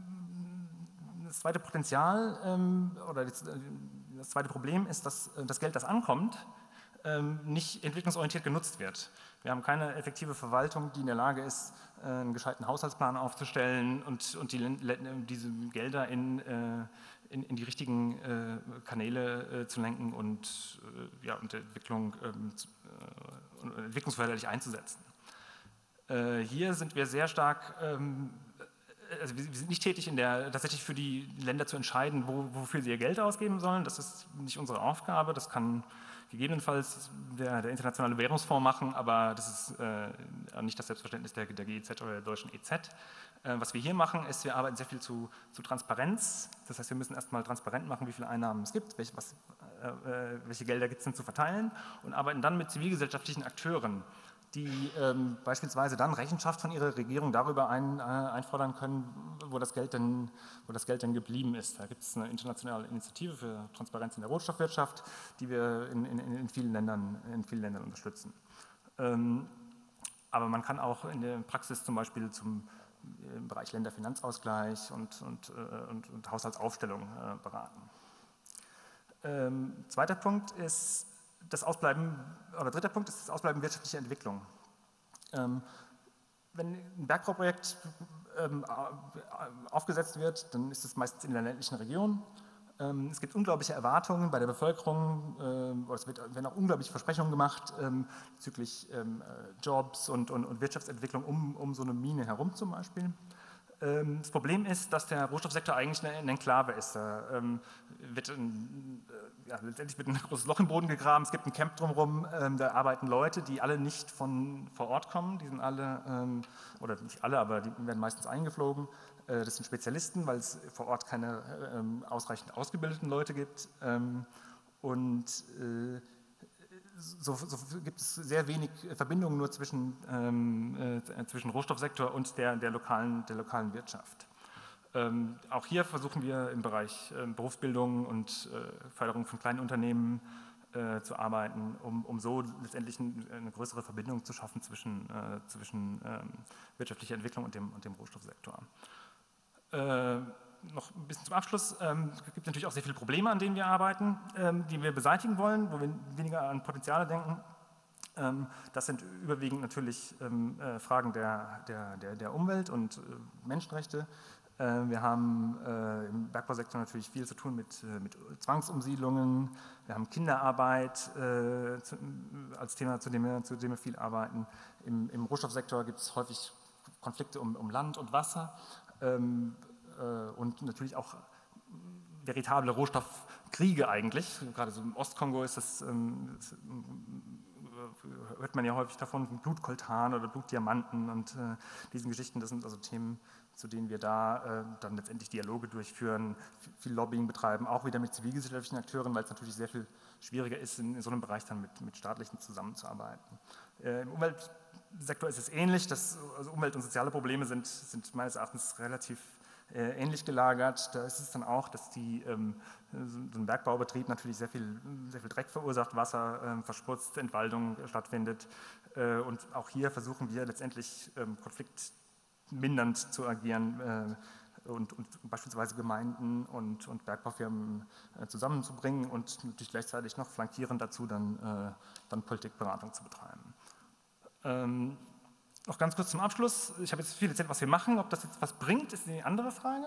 Potenzial oder das zweite Problem ist, dass das Geld, das ankommt, nicht entwicklungsorientiert genutzt wird. Wir haben keine effektive Verwaltung, die in der Lage ist, einen gescheiten Haushaltsplan aufzustellen und diese Gelder in die richtigen Kanäle zu lenken und Entwicklungsförderlich einzusetzen. Hier sind wir sehr stark, also wir sind nicht tätig tatsächlich für die Länder zu entscheiden, wofür sie ihr Geld ausgeben sollen. Das ist nicht unsere Aufgabe, das kann gegebenenfalls der Internationale Währungsfonds machen, aber das ist nicht das Selbstverständnis der GIZ oder der deutschen EZ. Was wir hier machen, ist, wir arbeiten sehr viel zu Transparenz. Das heißt, wir müssen erstmal transparent machen, wie viele Einnahmen es gibt, welche Gelder gibt es denn zu verteilen, und arbeiten dann mit zivilgesellschaftlichen Akteuren, die beispielsweise dann Rechenschaft von ihrer Regierung darüber einfordern können, wo das Geld denn geblieben ist. Da gibt es eine internationale Initiative für Transparenz in der Rohstoffwirtschaft, die wir in vielen Ländern unterstützen. Aber man kann auch in der Praxis zum Beispiel im Bereich Länderfinanzausgleich und Haushaltsaufstellung beraten. Dritter Punkt ist das Ausbleiben wirtschaftlicher Entwicklung. Wenn ein Bergbauprojekt aufgesetzt wird, dann ist es meistens in der ländlichen Region. Es gibt unglaubliche Erwartungen bei der Bevölkerung, es werden auch unglaubliche Versprechungen gemacht bezüglich Jobs und Wirtschaftsentwicklung um so eine Mine herum zum Beispiel. Das Problem ist, dass der Rohstoffsektor eigentlich eine Enklave ist. Letztendlich wird ein großes Loch im Boden gegraben, es gibt ein Camp drumherum, da arbeiten Leute, die alle nicht von vor Ort kommen, die sind alle, oder nicht alle, aber die werden meistens eingeflogen. Das sind Spezialisten, weil es vor Ort keine ausreichend ausgebildeten Leute gibt. So gibt es sehr wenig Verbindungen nur zwischen Rohstoffsektor und der lokalen Wirtschaft. Auch hier versuchen wir im Bereich Berufsbildung und Förderung von kleinen Unternehmen zu arbeiten, um so letztendlich eine größere Verbindung zu schaffen zwischen wirtschaftlicher Entwicklung und dem Rohstoffsektor. Noch ein bisschen zum Abschluss. Es gibt natürlich auch sehr viele Probleme, an denen wir arbeiten, die wir beseitigen wollen, wo wir weniger an Potenziale denken. Das sind überwiegend natürlich Fragen der Umwelt und Menschenrechte. Wir haben im Bergbausektor natürlich viel zu tun mit Zwangsumsiedlungen. Wir haben Kinderarbeit als Thema, zu dem wir viel arbeiten. Im Rohstoffsektor gibt es häufig Konflikte um Land und Wasser. Und natürlich auch veritable Rohstoffkriege eigentlich. Gerade so im Ostkongo hört man ja häufig davon, Blutkoltan oder Blutdiamanten und diesen Geschichten. Das sind also Themen, zu denen wir da dann letztendlich Dialoge durchführen, viel Lobbying betreiben, auch wieder mit zivilgesellschaftlichen Akteuren, weil es natürlich sehr viel schwieriger ist, in so einem Bereich dann mit staatlichen zusammenzuarbeiten. Im Umweltsektor ist es ähnlich. Also Umwelt- und soziale Probleme sind meines Erachtens relativ ähnlich gelagert. Da ist es dann auch, dass so ein Bergbaubetrieb natürlich sehr viel Dreck verursacht, Wasser verschmutzt, Entwaldung stattfindet. Und auch hier versuchen wir letztendlich konfliktmindernd zu agieren und beispielsweise Gemeinden und Bergbaufirmen zusammenzubringen und natürlich gleichzeitig noch flankierend dazu dann Politikberatung zu betreiben. Noch ganz kurz zum Abschluss. Ich habe jetzt viel erzählt, was wir machen. Ob das jetzt was bringt, ist die andere Frage.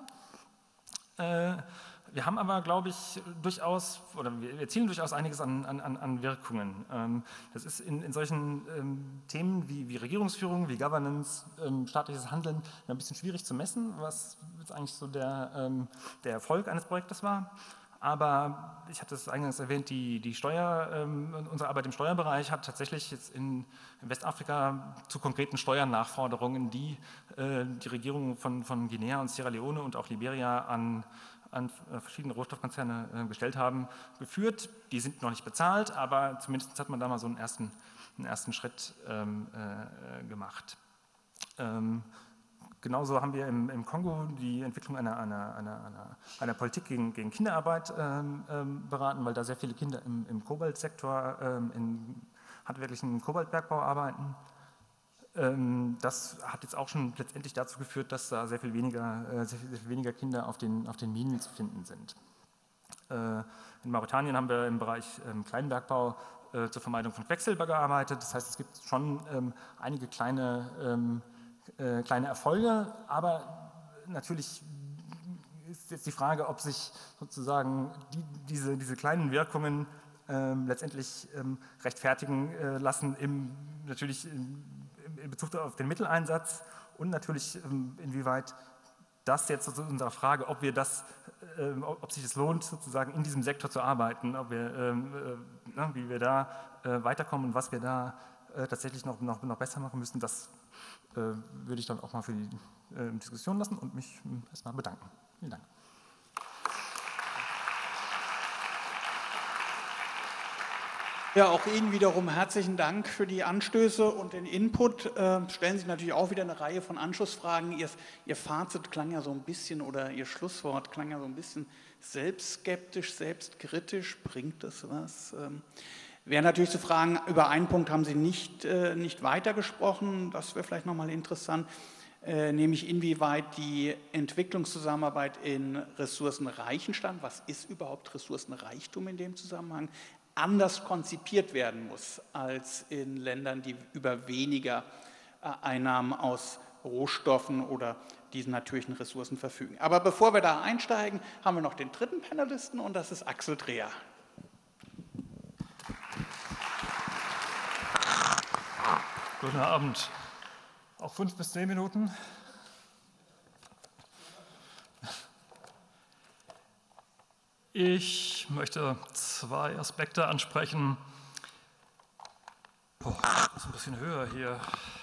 Wir haben aber, glaube ich, wir erzielen durchaus einiges an Wirkungen. Das ist in solchen Themen wie Regierungsführung, wie Governance, staatliches Handeln ein bisschen schwierig zu messen, was jetzt eigentlich so der Erfolg eines Projektes war. Aber ich hatte es eingangs erwähnt, unsere Arbeit im Steuerbereich hat tatsächlich jetzt in Westafrika zu konkreten Steuernachforderungen, die die Regierungen von Guinea und Sierra Leone und auch Liberia an verschiedene Rohstoffkonzerne gestellt haben, geführt. Die sind noch nicht bezahlt, aber zumindest hat man da mal so einen ersten Schritt gemacht. Genauso haben wir im Kongo die Entwicklung einer Politik gegen Kinderarbeit beraten, weil da sehr viele Kinder im Kobaltsektor, im handwerklichen Kobaltbergbau arbeiten. Das hat jetzt auch schon letztendlich dazu geführt, dass da sehr viel weniger Kinder auf den Minen zu finden sind. In Mauretanien haben wir im Bereich Kleinbergbau zur Vermeidung von Quecksilber gearbeitet. Das heißt, es gibt schon einige kleine Erfolge, aber natürlich ist jetzt die Frage, ob sich sozusagen diese kleinen Wirkungen letztendlich rechtfertigen lassen im in Bezug auf den Mitteleinsatz und natürlich inwieweit das jetzt zu unserer Frage, ob sich es lohnt, sozusagen in diesem Sektor zu arbeiten, wie wir da weiterkommen und was wir da tatsächlich noch besser machen müssen, das würde ich dann auch mal für die Diskussion lassen und mich erstmal bedanken. Vielen Dank. Ja, auch Ihnen wiederum herzlichen Dank für die Anstöße und den Input. Stellen Sie natürlich auch wieder eine Reihe von Anschlussfragen. Ihr Fazit klang ja so ein bisschen, oder Ihr Schlusswort klang ja so ein bisschen selbstskeptisch, selbstkritisch. Bringt das was? Wäre natürlich zu fragen, über einen Punkt haben Sie nicht weitergesprochen. Das wäre vielleicht nochmal interessant. Nämlich inwieweit die Entwicklungszusammenarbeit in ressourcenreichen Staaten, was ist überhaupt Ressourcenreichtum in dem Zusammenhang, anders konzipiert werden muss als in Ländern, die über weniger Einnahmen aus Rohstoffen oder diesen natürlichen Ressourcen verfügen. Aber bevor wir da einsteigen, haben wir noch den dritten Panelisten und das ist Axel Dreher. Guten Abend. Auch 5 bis 10 Minuten. Ich möchte 2 Aspekte ansprechen. Das ist ein bisschen höher hier.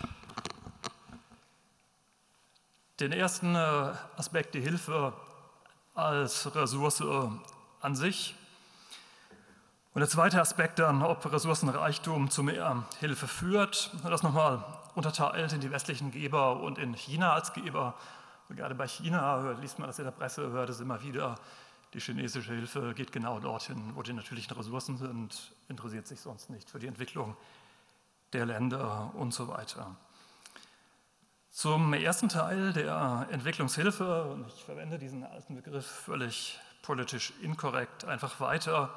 Den ersten Aspekt, die Hilfe als Ressource an sich. Und der zweite Aspekt dann, ob Ressourcenreichtum zu mehr Hilfe führt. Das nochmal unterteilt in die westlichen Geber und in China als Geber. Und gerade bei China liest man das in der Presse, hört es immer wieder. Die chinesische Hilfe geht genau dorthin, wo die natürlichen Ressourcen sind, interessiert sich sonst nicht für die Entwicklung der Länder und so weiter. Zum ersten Teil der Entwicklungshilfe, und ich verwende diesen alten Begriff völlig politisch inkorrekt, einfach weiter,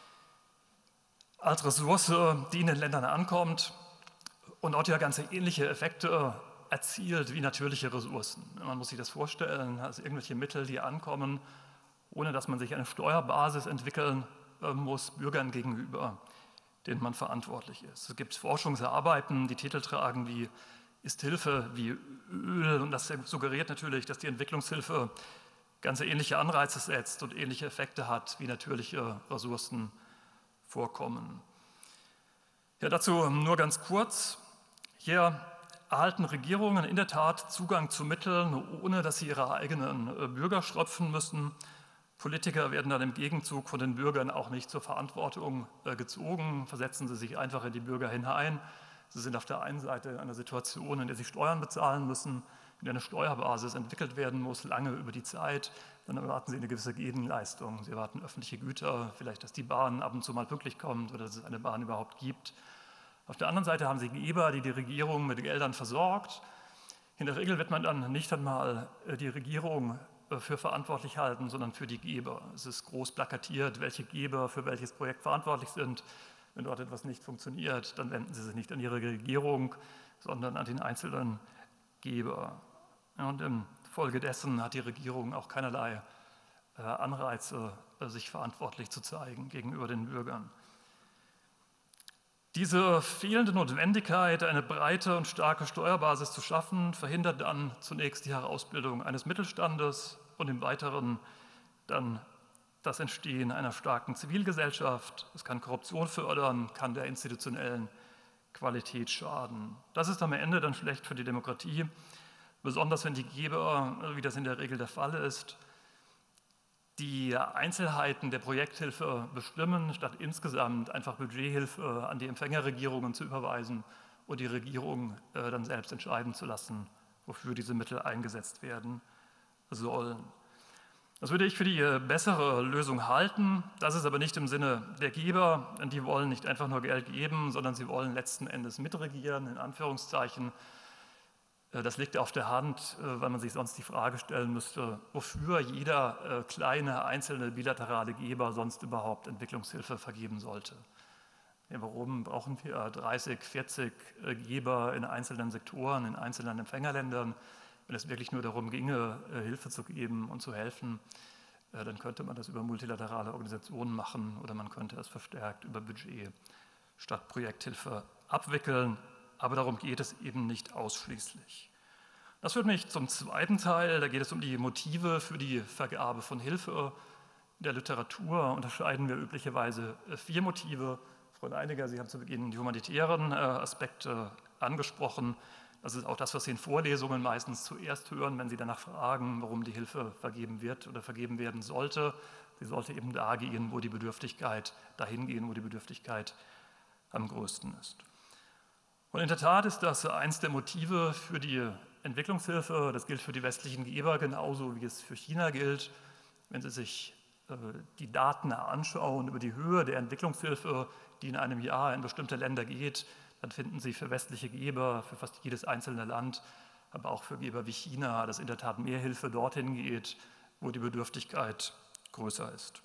als Ressource, die in den Ländern ankommt und dort ja ganz ähnliche Effekte erzielt wie natürliche Ressourcen. Man muss sich das vorstellen, also irgendwelche Mittel, die ankommen, ohne dass man sich eine Steuerbasis entwickeln muss, Bürgern gegenüber, denen man verantwortlich ist. Es gibt Forschungsarbeiten, die Titel tragen wie „Ist Hilfe wie Öl?" Und das suggeriert natürlich, dass die Entwicklungshilfe ganz ähnliche Anreize setzt und ähnliche Effekte hat, wie natürliche Ressourcen vorkommen. Ja, dazu nur ganz kurz. Hier erhalten Regierungen in der Tat Zugang zu Mitteln, ohne dass sie ihre eigenen Bürger schröpfen müssen. Politiker werden dann im Gegenzug von den Bürgern auch nicht zur Verantwortung gezogen. Versetzen Sie sich einfach in die Bürger hinein. Sie sind auf der einen Seite in einer Situation, in der sie Steuern bezahlen müssen, in der eine Steuerbasis entwickelt werden muss, lange über die Zeit. Dann erwarten Sie eine gewisse Gegenleistung. Sie erwarten öffentliche Güter, vielleicht, dass die Bahn ab und zu mal pünktlich kommt oder dass es eine Bahn überhaupt gibt. Auf der anderen Seite haben Sie Geber, die die Regierung mit Geldern versorgt. In der Regel wird man dann nicht einmal die Regierung für verantwortlich halten, sondern für die Geber. Es ist groß plakatiert, welche Geber für welches Projekt verantwortlich sind. Wenn dort etwas nicht funktioniert, dann wenden Sie sich nicht an Ihre Regierung, sondern an den einzelnen Geber. Und infolgedessen hat die Regierung auch keinerlei Anreize, sich verantwortlich zu zeigen gegenüber den Bürgern. Diese fehlende Notwendigkeit, eine breite und starke Steuerbasis zu schaffen, verhindert dann zunächst die Herausbildung eines Mittelstandes und im Weiteren dann das Entstehen einer starken Zivilgesellschaft. Es kann Korruption fördern, kann der institutionellen Qualität schaden. Das ist am Ende dann schlecht für die Demokratie, besonders wenn die Geber, wie das in der Regel der Fall ist, die Einzelheiten der Projekthilfe bestimmen, statt insgesamt einfach Budgethilfe an die Empfängerregierungen zu überweisen und die Regierung dann selbst entscheiden zu lassen, wofür diese Mittel eingesetzt werden sollen. Das würde ich für die bessere Lösung halten. Das ist aber nicht im Sinne der Geber. Die wollen nicht einfach nur Geld geben, sondern sie wollen letzten Endes mitregieren, in Anführungszeichen. Das liegt auf der Hand, weil man sich sonst die Frage stellen müsste, wofür jeder kleine einzelne bilaterale Geber sonst überhaupt Entwicklungshilfe vergeben sollte. Ja, warum brauchen wir 30, 40 Geber in einzelnen Sektoren, in einzelnen Empfängerländern? Wenn es wirklich nur darum ginge, Hilfe zu geben und zu helfen, dann könnte man das über multilaterale Organisationen machen oder man könnte es verstärkt über Budget statt Projekthilfe abwickeln. aber darum geht es eben nicht ausschließlich. Das führt mich zum zweiten Teil, da geht es um die Motive für die Vergabe von Hilfe. In der Literatur unterscheiden wir üblicherweise 4 Motive. Frau Leiniger, Sie haben zu Beginn die humanitären Aspekte angesprochen. Das ist auch das, was Sie in Vorlesungen meistens zuerst hören, wenn Sie danach fragen, warum die Hilfe vergeben wird oder vergeben werden sollte. Sie sollte eben da gehen, wo die Bedürftigkeit, dahin gehen, wo die Bedürftigkeit am größten ist. Und in der Tat ist das eins der Motive für die Entwicklungshilfe. Das gilt für die westlichen Geber genauso, wie es für China gilt. Wenn Sie sich die Daten anschauen über die Höhe der Entwicklungshilfe, die in einem Jahr in bestimmte Länder geht, dann finden Sie für westliche Geber, für fast jedes einzelne Land, aber auch für Geber wie China, dass in der Tat mehr Hilfe dorthin geht, wo die Bedürftigkeit größer ist.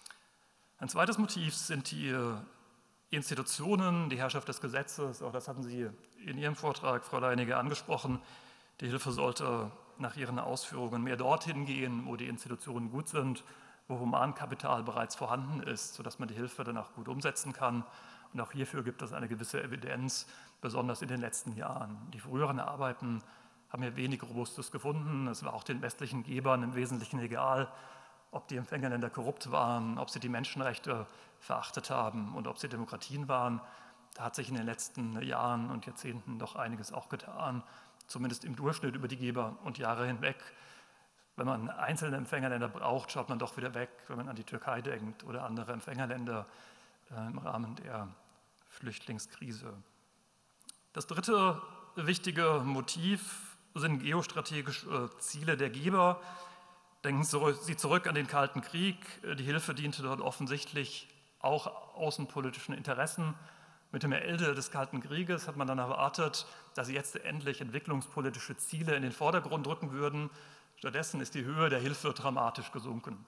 Ein zweites Motiv sind die Institutionen, die Herrschaft des Gesetzes. Auch das hatten Sie in Ihrem Vortrag, Frau Leiniger, angesprochen. Die Hilfe sollte nach Ihren Ausführungen mehr dorthin gehen, wo die Institutionen gut sind, wo Humankapital bereits vorhanden ist, sodass man die Hilfe dann auch gut umsetzen kann. Und auch hierfür gibt es eine gewisse Evidenz, besonders in den letzten Jahren. Die früheren Arbeiten haben ja wenig Robustes gefunden. Es war auch den westlichen Gebern im Wesentlichen egal, ob die Empfängerländer korrupt waren, ob sie die Menschenrechte verachtet haben und ob sie Demokratien waren. Da hat sich in den letzten Jahren und Jahrzehnten doch einiges auch getan, zumindest im Durchschnitt über die Geber und Jahre hinweg. Wenn man einzelne Empfängerländer braucht, schaut man doch wieder weg, wenn man an die Türkei denkt oder andere Empfängerländer im Rahmen der Flüchtlingskrise. Das dritte wichtige Motiv sind geostrategische Ziele der Geber. Denken Sie zurück an den Kalten Krieg. Die Hilfe diente dort offensichtlich auch außenpolitischen Interessen. Mit dem Ende des Kalten Krieges hat man dann erwartet, dass jetzt endlich entwicklungspolitische Ziele in den Vordergrund rücken würden. Stattdessen ist die Höhe der Hilfe dramatisch gesunken.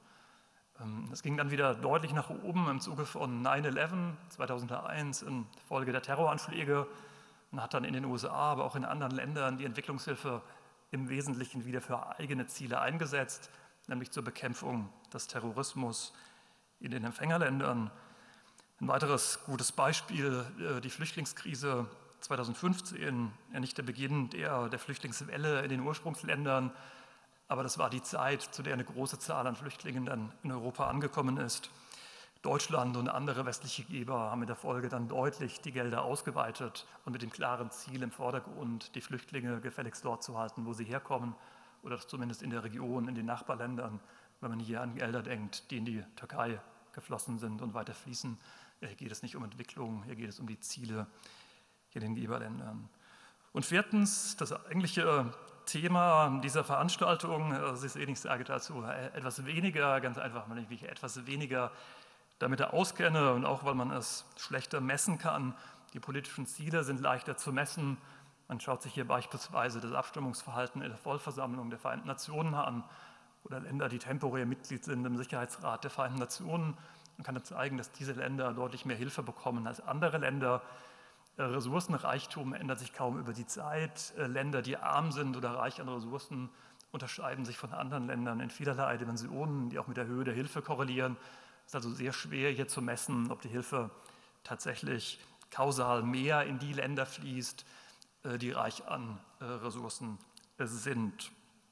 Es ging dann wieder deutlich nach oben im Zuge von 9/11 2001 in Folge der Terroranschläge und hat dann in den USA, aber auch in anderen Ländern die Entwicklungshilfe im Wesentlichen wieder für eigene Ziele eingesetzt, nämlich zur Bekämpfung des Terrorismus in den Empfängerländern. Ein weiteres gutes Beispiel, die Flüchtlingskrise 2015, ja nicht der Beginn der Flüchtlingswelle in den Ursprungsländern, aber das war die Zeit, zu der eine große Zahl an Flüchtlingen dann in Europa angekommen ist. Deutschland und andere westliche Geber haben in der Folge dann deutlich die Gelder ausgeweitet und mit dem klaren Ziel im Vordergrund, die Flüchtlinge gefälligst dort zu halten, wo sie herkommen, oder zumindest in der Region, in den Nachbarländern, wenn man hier an Gelder denkt, die in die Türkei geflossen sind und weiter fließen. Hier geht es nicht um Entwicklung, hier geht es um die Ziele in den Geberländern. Und viertens, das eigentliche Thema dieser Veranstaltung, Sie sehen, ich sage dazu etwas weniger, ganz einfach, weil ich mich etwas weniger damit auskenne und auch, weil man es schlechter messen kann. Die politischen Ziele sind leichter zu messen. Man schaut sich hier beispielsweise das Abstimmungsverhalten in der Vollversammlung der Vereinten Nationen an oder Länder, die temporär Mitglied sind im Sicherheitsrat der Vereinten Nationen. Man kann zeigen, dass diese Länder deutlich mehr Hilfe bekommen als andere Länder. Ressourcenreichtum ändert sich kaum über die Zeit. Länder, die arm sind oder reich an Ressourcen, unterscheiden sich von anderen Ländern in vielerlei Dimensionen, die auch mit der Höhe der Hilfe korrelieren. Es ist also sehr schwer hier zu messen, ob die Hilfe tatsächlich kausal mehr in die Länder fließt, die reich an Ressourcen sind.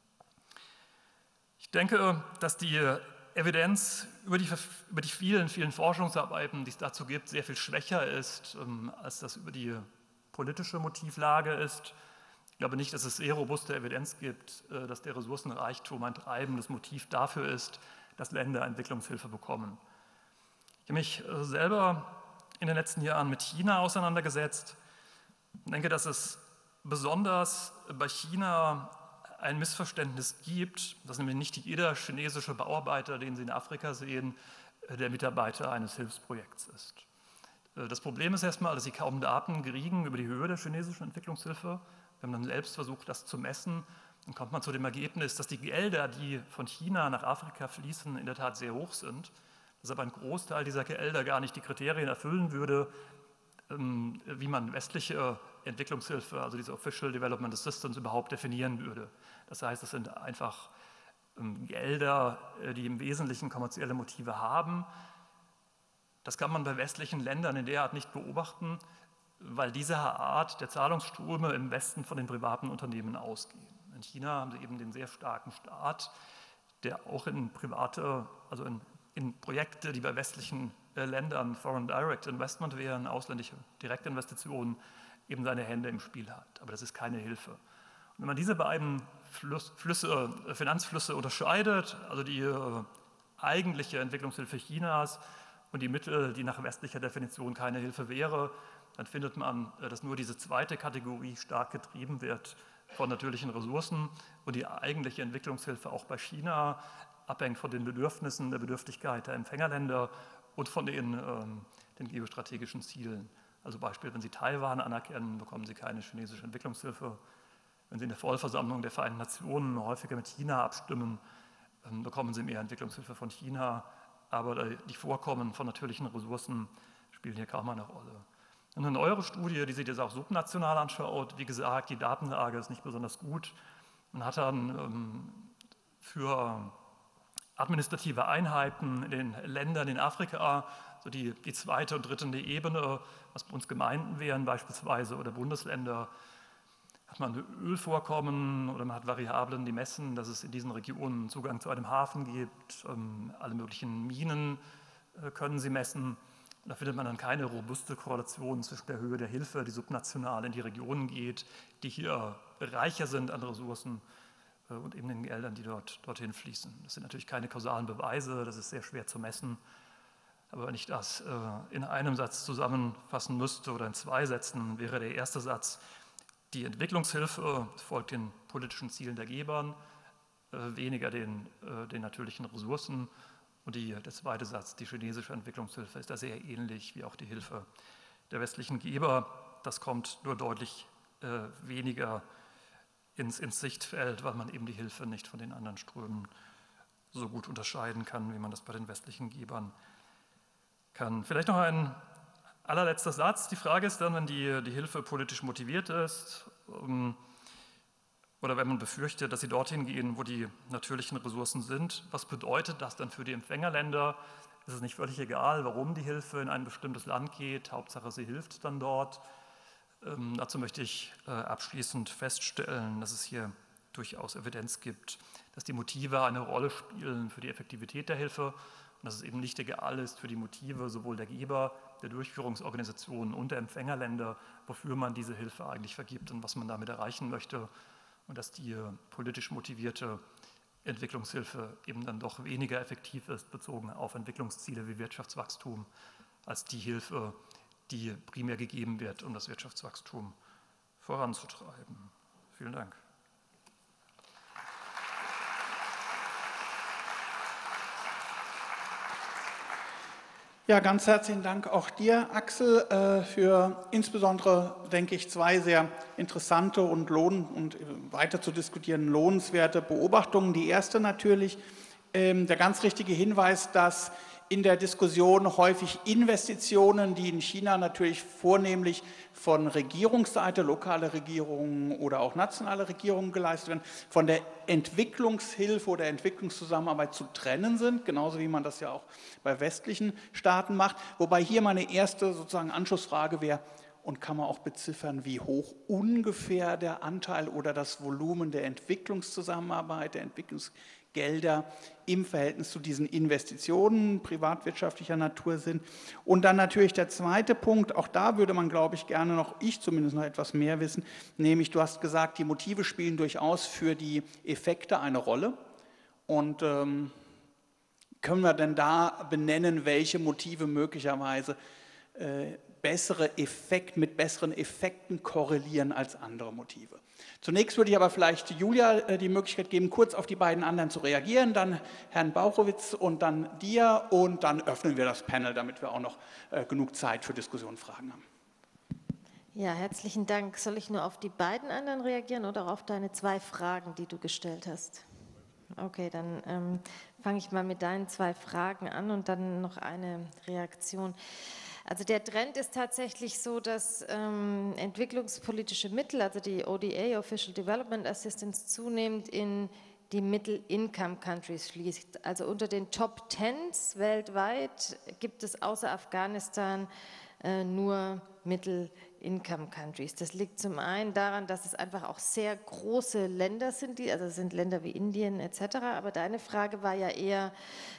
Ich denke, dass die Evidenz über die vielen, vielen Forschungsarbeiten, die es dazu gibt, sehr viel schwächer ist, als das über die politische Motivlage ist. Ich glaube nicht, dass es sehr robuste Evidenz gibt, dass der Ressourcenreichtum ein treibendes Motiv dafür ist, dass Länder Entwicklungshilfe bekommen. Ich habe mich selber in den letzten Jahren mit China auseinandergesetzt und denke, dass es besonders bei China ein Missverständnis gibt, dass nämlich nicht jeder chinesische Bauarbeiter, den Sie in Afrika sehen, der Mitarbeiter eines Hilfsprojekts ist. Das Problem ist erstmal, dass Sie kaum Daten kriegen über die Höhe der chinesischen Entwicklungshilfe. Wir haben dann selbst versucht, das zu messen. Dann kommt man zu dem Ergebnis, dass die Gelder, die von China nach Afrika fließen, in der Tat sehr hoch sind. Dass aber ein Großteil dieser Gelder gar nicht die Kriterien erfüllen würde, wie man westliche Entwicklungshilfe, also diese Official Development Assistance, überhaupt definieren würde. Das heißt, es sind einfach Gelder, die im Wesentlichen kommerzielle Motive haben. Das kann man bei westlichen Ländern in der Art nicht beobachten. weil diese Art der Zahlungsströme im Westen von den privaten Unternehmen ausgehen. In China haben sie eben den sehr starken Staat, der auch in private, also in Projekte, die bei westlichen Ländern Foreign Direct Investment wären, ausländische Direktinvestitionen, eben seine Hände im Spiel hat. Aber das ist keine Hilfe. Und wenn man diese beiden Finanzflüsse unterscheidet, also die eigentliche Entwicklungshilfe Chinas und die Mittel, die nach westlicher Definition keine Hilfe wäre, dann findet man, dass nur diese zweite Kategorie stark getrieben wird von natürlichen Ressourcen und die eigentliche Entwicklungshilfe auch bei China abhängt von den Bedürfnissen, der Bedürftigkeit der Empfängerländer und von den geostrategischen Zielen. Also Beispiel, wenn Sie Taiwan anerkennen, bekommen Sie keine chinesische Entwicklungshilfe. Wenn Sie in der Vollversammlung der Vereinten Nationen häufiger mit China abstimmen, bekommen Sie mehr Entwicklungshilfe von China. Aber die Vorkommen von natürlichen Ressourcen spielen hier kaum eine Rolle. Und eine neuere Studie, die sich das auch subnational anschaut, wie gesagt, die Datenlage ist nicht besonders gut. Man hat dann für administrative Einheiten in den Ländern in Afrika, so die zweite und dritte Ebene, was bei uns Gemeinden wären beispielsweise oder Bundesländer, hat man Ölvorkommen oder man hat Variablen, die messen, dass es in diesen Regionen Zugang zu einem Hafen gibt, alle möglichen Minen können sie messen. Da findet man dann keine robuste Korrelation zwischen der Höhe der Hilfe, die subnational in die Regionen geht, die hier reicher sind an Ressourcen und eben den Geldern, die dorthin fließen. Das sind natürlich keine kausalen Beweise, das ist sehr schwer zu messen. Aber wenn ich das in einem Satz zusammenfassen müsste oder in 2 Sätzen, wäre der erste Satz, die Entwicklungshilfe folgt den politischen Zielen der Gebern, weniger den natürlichen Ressourcen. Und der zweite Satz, die chinesische Entwicklungshilfe, ist da sehr ähnlich wie auch die Hilfe der westlichen Geber. Das kommt nur deutlich weniger ins Sichtfeld, weil man eben die Hilfe nicht von den anderen Strömen so gut unterscheiden kann, wie man das bei den westlichen Gebern kann. Vielleicht noch ein allerletzter Satz. Die Frage ist dann, wenn die Hilfe politisch motiviert ist oder wenn man befürchtet, dass sie dorthin gehen, wo die natürlichen Ressourcen sind, was bedeutet das dann für die Empfängerländer? Es ist nicht völlig egal, warum die Hilfe in ein bestimmtes Land geht, Hauptsache sie hilft dann dort. Dazu möchte ich abschließend feststellen, dass es hier durchaus Evidenz gibt, dass die Motive eine Rolle spielen für die Effektivität der Hilfe und dass es eben nicht egal ist für die Motive sowohl der Geber, der Durchführungsorganisationen und der Empfängerländer, wofür man diese Hilfe eigentlich vergibt und was man damit erreichen möchte. Und dass die politisch motivierte Entwicklungshilfe eben dann doch weniger effektiv ist, bezogen auf Entwicklungsziele wie Wirtschaftswachstum, als die Hilfe, die primär gegeben wird, um das Wirtschaftswachstum voranzutreiben. Vielen Dank. Ja, ganz herzlichen Dank auch dir, Axel, für insbesondere, denke ich, 2 sehr interessante und weiter zu diskutieren lohnenswerte Beobachtungen. Die erste natürlich, der ganz richtige Hinweis, dass in der Diskussion häufig Investitionen, die in China natürlich vornehmlich von Regierungsseite, lokale Regierungen oder auch nationale Regierungen geleistet werden, von der Entwicklungshilfe oder Entwicklungszusammenarbeit zu trennen sind, genauso wie man das ja auch bei westlichen Staaten macht. Wobei hier meine erste sozusagen Anschlussfrage wäre, und kann man auch beziffern, wie hoch ungefähr der Anteil oder das Volumen der Entwicklungszusammenarbeit, der Entwicklungsgelder im Verhältnis zu diesen Investitionen privatwirtschaftlicher Natur sind. Und dann natürlich der zweite Punkt, auch da würde man, glaube ich, gerne noch, ich zumindest noch etwas mehr wissen, nämlich du hast gesagt, die Motive spielen durchaus für die Effekte eine Rolle. Und können wir denn da benennen, welche Motive möglicherweise mit besseren Effekten korrelieren als andere Motive? Zunächst würde ich aber vielleicht Julia die Möglichkeit geben, kurz auf die beiden anderen zu reagieren, dann Herrn Bauchowitz und dann dir und dann öffnen wir das Panel, damit wir auch noch genug Zeit für Diskussionen und Fragen haben. Ja, herzlichen Dank. Soll ich nur auf die beiden anderen reagieren oder auf deine 2 Fragen, die du gestellt hast? Okay, dann fange ich mal mit deinen 2 Fragen an und dann noch eine Reaktion. Also der Trend ist tatsächlich so, dass entwicklungspolitische Mittel, also die ODA, Official Development Assistance, zunehmend in die Middle-Income-Countries schließt. Also unter den Top 10 weltweit gibt es außer Afghanistan nur Middle Middle-Income-Countries. Das liegt zum einen daran, dass es einfach auch sehr große Länder sind, also es sind Länder wie Indien etc., aber deine Frage war ja eher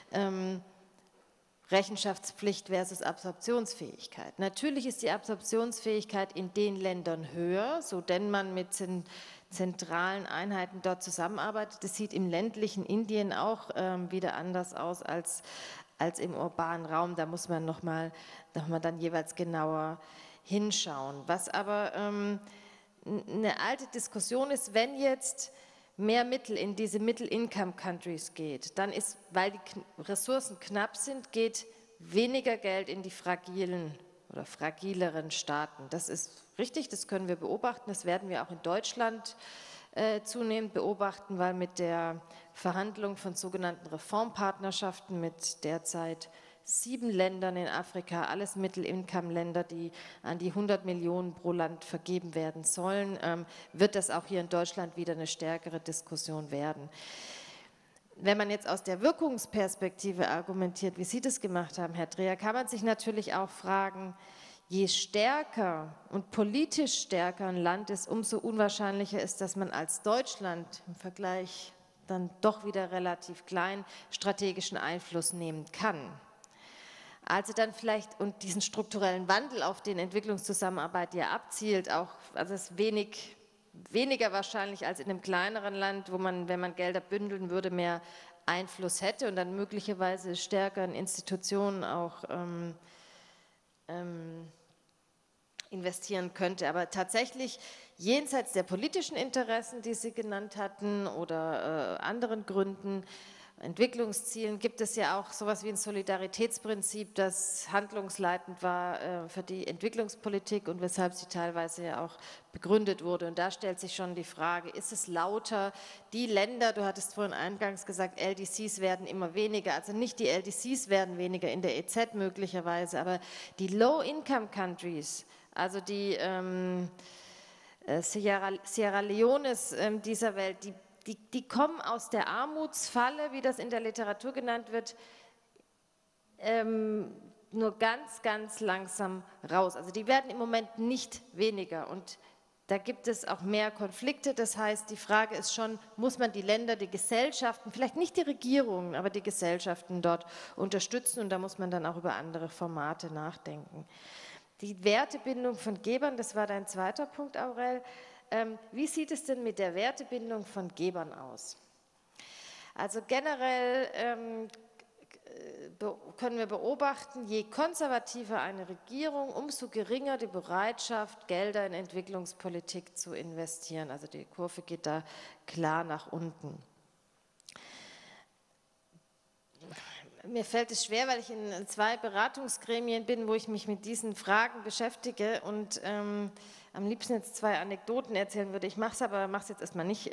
Rechenschaftspflicht versus Absorptionsfähigkeit. Natürlich ist die Absorptionsfähigkeit in den Ländern höher, so denn man mit zentralen Einheiten dort zusammenarbeitet. Das sieht im ländlichen Indien auch wieder anders aus als im urbanen Raum. Da muss man noch mal dann jeweils genauer hinschauen. Was aber eine alte Diskussion ist, wenn jetzt mehr Mittel in diese Middle-Income-Countries geht, dann ist, weil die Ressourcen knapp sind, geht weniger Geld in die fragilen oder fragileren Staaten. Das ist richtig, das können wir beobachten, das werden wir auch in Deutschland zunehmend beobachten, weil mit der Verhandlung von sogenannten Reformpartnerschaften mit derzeit 7 Ländern in Afrika, alles Middle-Income-Länder, die an die 100 Millionen pro Land vergeben werden sollen, wird das auch hier in Deutschland wieder eine stärkere Diskussion werden. Wenn man jetzt aus der Wirkungsperspektive argumentiert, wie Sie das gemacht haben, Herr Dreher, kann man sich natürlich auch fragen, je stärker und politisch stärker ein Land ist, umso unwahrscheinlicher ist, dass man als Deutschland im Vergleich dann doch wieder relativ klein strategischen Einfluss nehmen kann. Also dann vielleicht, und diesen strukturellen Wandel, auf den Entwicklungszusammenarbeit ja abzielt, auch, also es ist weniger wahrscheinlich als in einem kleineren Land, wo man, wenn man Gelder bündeln würde, mehr Einfluss hätte und dann möglicherweise stärker in Institutionen auch investieren könnte. Aber tatsächlich jenseits der politischen Interessen, die Sie genannt hatten, oder anderen Gründen, Entwicklungszielen, gibt es ja auch sowas wie ein Solidaritätsprinzip, das handlungsleitend war für die Entwicklungspolitik und weshalb sie teilweise ja auch begründet wurde. Und da stellt sich schon die Frage, ist es lauter, die Länder, du hattest vorhin eingangs gesagt, LDCs werden immer weniger, also nicht die LDCs werden weniger in der EZ möglicherweise, aber die Low-Income-Countries, also die Sierra Leones dieser Welt, die kommen aus der Armutsfalle, wie das in der Literatur genannt wird, nur ganz, ganz langsam raus. Also die werden im Moment nicht weniger und da gibt es auch mehr Konflikte. Das heißt, die Frage ist schon, muss man die Länder, die Gesellschaften, vielleicht nicht die Regierungen, aber die Gesellschaften dort unterstützen und da muss man dann auch über andere Formate nachdenken. Die Wertebindung von Gebern, das war dein zweiter Punkt, Aurel. Wie sieht es denn mit der Wertebindung von Gebern aus? Also generell können wir beobachten, je konservativer eine Regierung, umso geringer die Bereitschaft, Gelder in Entwicklungspolitik zu investieren. Also die Kurve geht da klar nach unten. Mir fällt es schwer, weil ich in 2 Beratungsgremien bin, wo ich mich mit diesen Fragen beschäftige und am liebsten jetzt 2 Anekdoten erzählen würde. Ich mache es aber, mache es jetzt erstmal nicht.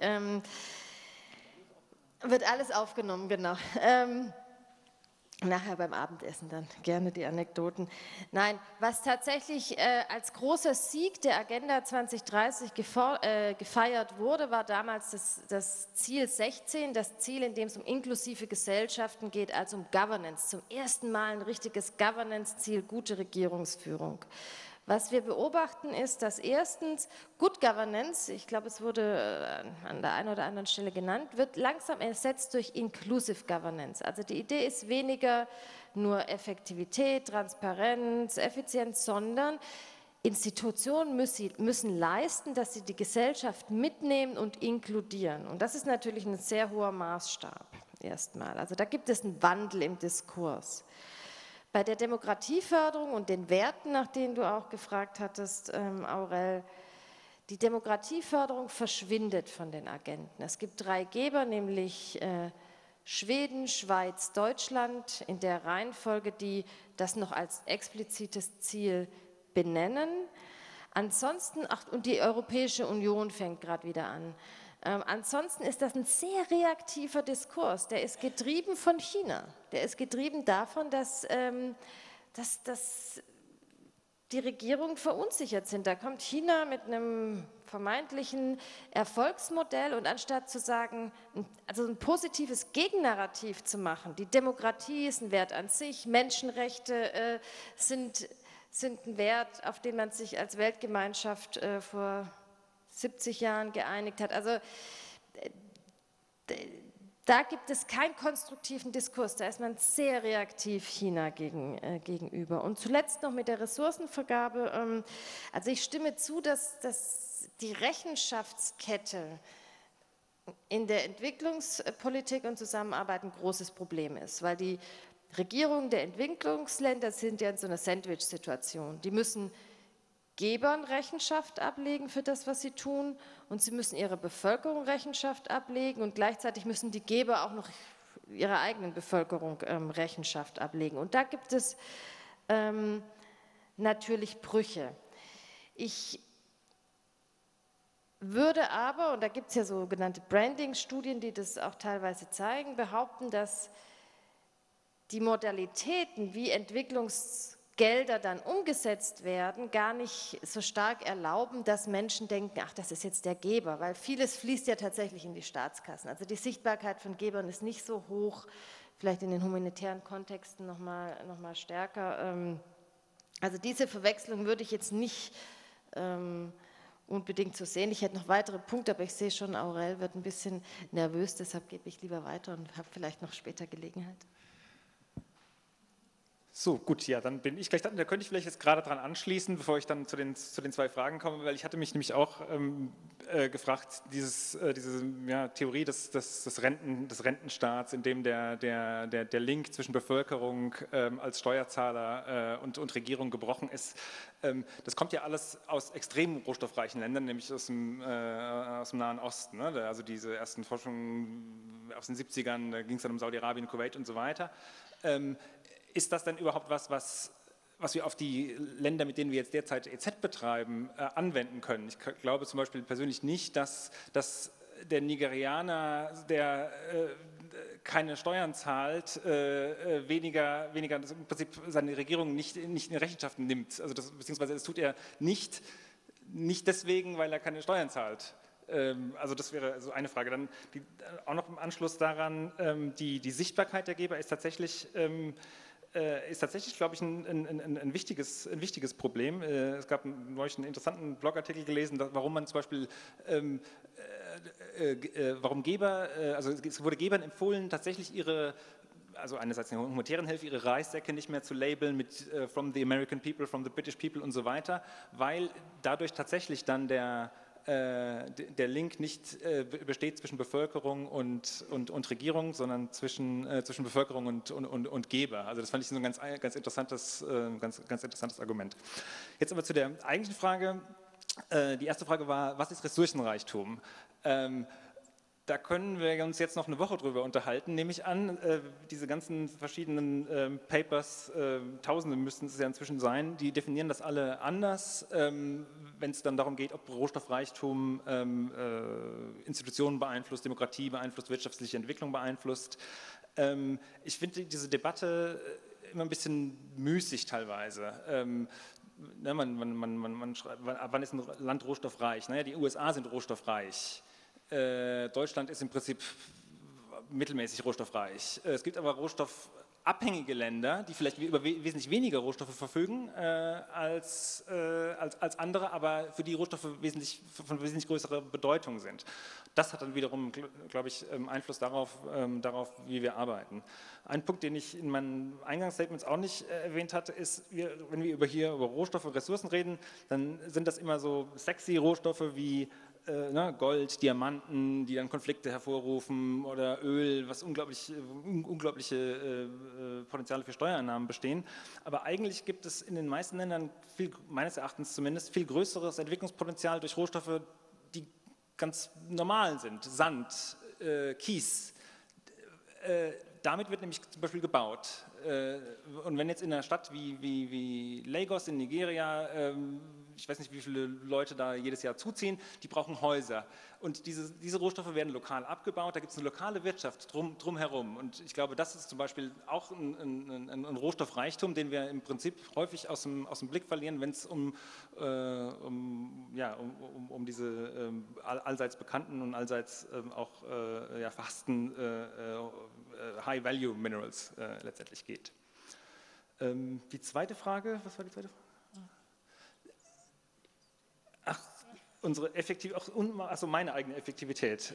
Wird alles aufgenommen, genau. Nachher beim Abendessen dann gerne die Anekdoten. Nein, was tatsächlich als großer Sieg der Agenda 2030 gefeiert wurde, war damals das Ziel 16, das Ziel, in dem es um inklusive Gesellschaften geht, also um Governance. Zum ersten Mal ein richtiges Governance-Ziel, gute Regierungsführung. Was wir beobachten ist, dass erstens Good Governance, ich glaube, es wurde an der einen oder anderen Stelle genannt, wird langsam ersetzt durch Inclusive Governance. Also die Idee ist weniger nur Effektivität, Transparenz, Effizienz, sondern Institutionen müssen leisten, dass sie die Gesellschaft mitnehmen und inkludieren. Und das ist natürlich ein sehr hoher Maßstab erstmal. Also da gibt es einen Wandel im Diskurs. Bei der Demokratieförderung und den Werten, nach denen du auch gefragt hattest, Aurel, die Demokratieförderung verschwindet von den Agenten. Es gibt 3 Geber, nämlich Schweden, Schweiz, Deutschland, in der Reihenfolge, die das noch als explizites Ziel benennen. Ansonsten, und die Europäische Union fängt gerade wieder an. Ansonsten ist das ein sehr reaktiver Diskurs, der ist getrieben von China, der ist getrieben davon, dass die Regierungen verunsichert sind. Da kommt China mit einem vermeintlichen Erfolgsmodell und anstatt zu sagen, also ein positives Gegennarrativ zu machen, die Demokratie ist ein Wert an sich, Menschenrechte sind sind ein Wert, auf den man sich als Weltgemeinschaft vor 70 Jahren geeinigt hat. Also da gibt es keinen konstruktiven Diskurs, da ist man sehr reaktiv China gegenüber. Und zuletzt noch mit der Ressourcenvergabe. Also ich stimme zu, dass die Rechenschaftskette in der Entwicklungspolitik und Zusammenarbeit ein großes Problem ist, weil die Regierungen der Entwicklungsländer sind ja in so einer Sandwich-Situation. Die müssen Gebern Rechenschaft ablegen für das, was sie tun, und sie müssen ihrer Bevölkerung Rechenschaft ablegen, und gleichzeitig müssen die Geber auch noch ihrer eigenen Bevölkerung Rechenschaft ablegen. Und da gibt es natürlich Brüche. Ich würde aber, und da gibt es ja sogenannte Branding-Studien, die das auch teilweise zeigen, behaupten, dass die Modalitäten, wie Entwicklungsgelder dann umgesetzt werden, gar nicht so stark erlauben, dass Menschen denken, ach, das ist jetzt der Geber, weil vieles fließt ja tatsächlich in die Staatskassen. Also die Sichtbarkeit von Gebern ist nicht so hoch, vielleicht in den humanitären Kontexten noch mal stärker. Also diese Verwechslung würde ich jetzt nicht unbedingt so sehen. Ich hätte noch weitere Punkte, aber ich sehe schon, Aurel wird ein bisschen nervös, deshalb gebe ich lieber weiter und habe vielleicht noch später Gelegenheit. So, gut, ja, dann bin ich gleich dran. Da könnte ich vielleicht jetzt gerade dran anschließen, bevor ich dann zu den zwei Fragen komme, weil ich hatte mich nämlich auch gefragt, diese Theorie des Rentenstaats, in dem der Link zwischen Bevölkerung als Steuerzahler und Regierung gebrochen ist, das kommt ja alles aus extrem rohstoffreichen Ländern, nämlich aus dem Nahen Osten. Ne? Also diese ersten Forschungen aus den 70ern, da ging es dann um Saudi-Arabien, Kuwait und so weiter. Ist das denn überhaupt was wir auf die Länder, mit denen wir jetzt derzeit EZ betreiben, anwenden können? Ich glaube zum Beispiel persönlich nicht, dass der Nigerianer, der keine Steuern zahlt, weniger im Prinzip seine Regierung nicht in Rechenschaft nimmt. Also beziehungsweise das tut er nicht deswegen, weil er keine Steuern zahlt. Also das wäre so eine Frage. Dann auch noch im Anschluss daran, die Sichtbarkeit der Geber ist tatsächlich, glaube ich, ein wichtiges Problem. Es gab neulich einen interessanten Blogartikel gelesen, warum man zum Beispiel, warum Geber, also es wurde Gebern empfohlen, tatsächlich also einerseits in der humanitären Hilfe, ihre Reissäcke nicht mehr zu labeln mit from the American people, from the British people und so weiter, weil dadurch tatsächlich dann der Link nicht besteht zwischen Bevölkerung und Regierung, sondern zwischen Bevölkerung und Geber. Also das fand ich so ein ganz interessantes Argument. Jetzt aber zu der eigentlichen Frage. Die erste Frage war, was ist Ressourcenreichtum? Da können wir uns jetzt noch eine Woche drüber unterhalten, nehme ich an. Diese ganzen verschiedenen Papers, Tausende müssten es ja inzwischen sein, die definieren das alle anders, wenn es dann darum geht, ob Rohstoffreichtum Institutionen beeinflusst, Demokratie beeinflusst, wirtschaftliche Entwicklung beeinflusst. Ich finde diese Debatte immer ein bisschen müßig teilweise. Man schreibt, wann ist ein Land rohstoffreich? Naja, die USA sind rohstoffreich. Deutschland ist im Prinzip mittelmäßig rohstoffreich. Es gibt aber rohstoffabhängige Länder, die vielleicht über wesentlich weniger Rohstoffe verfügen als andere, aber für die Rohstoffe von wesentlich größerer Bedeutung sind. Das hat dann wiederum, glaube ich, Einfluss darauf, wie wir arbeiten. Ein Punkt, den ich in meinen Eingangsstatements auch nicht erwähnt hatte, ist, wenn wir über Rohstoffe und Ressourcen reden, dann sind das immer so sexy Rohstoffe wie Gold, Diamanten, die dann Konflikte hervorrufen, oder Öl, was unglaubliche Potenziale für Steuereinnahmen bestehen. Aber eigentlich gibt es in den meisten Ländern, meines Erachtens zumindest, viel größeres Entwicklungspotenzial durch Rohstoffe, die ganz normal sind. Sand, Kies. Damit wird nämlich zum Beispiel gebaut. Und wenn jetzt in einer Stadt wie Lagos in Nigeria, ich weiß nicht, wie viele Leute da jedes Jahr zuziehen, die brauchen Häuser. Und diese Rohstoffe werden lokal abgebaut, da gibt es eine lokale Wirtschaft drumherum. Und ich glaube, das ist zum Beispiel auch ein Rohstoffreichtum, den wir im Prinzip häufig aus dem Blick verlieren, wenn es um diese allseits bekannten und allseits auch verhassten High-Value-Minerals letztendlich geht. Die zweite Frage, was war die zweite Frage? unsere also meine eigene Effektivität.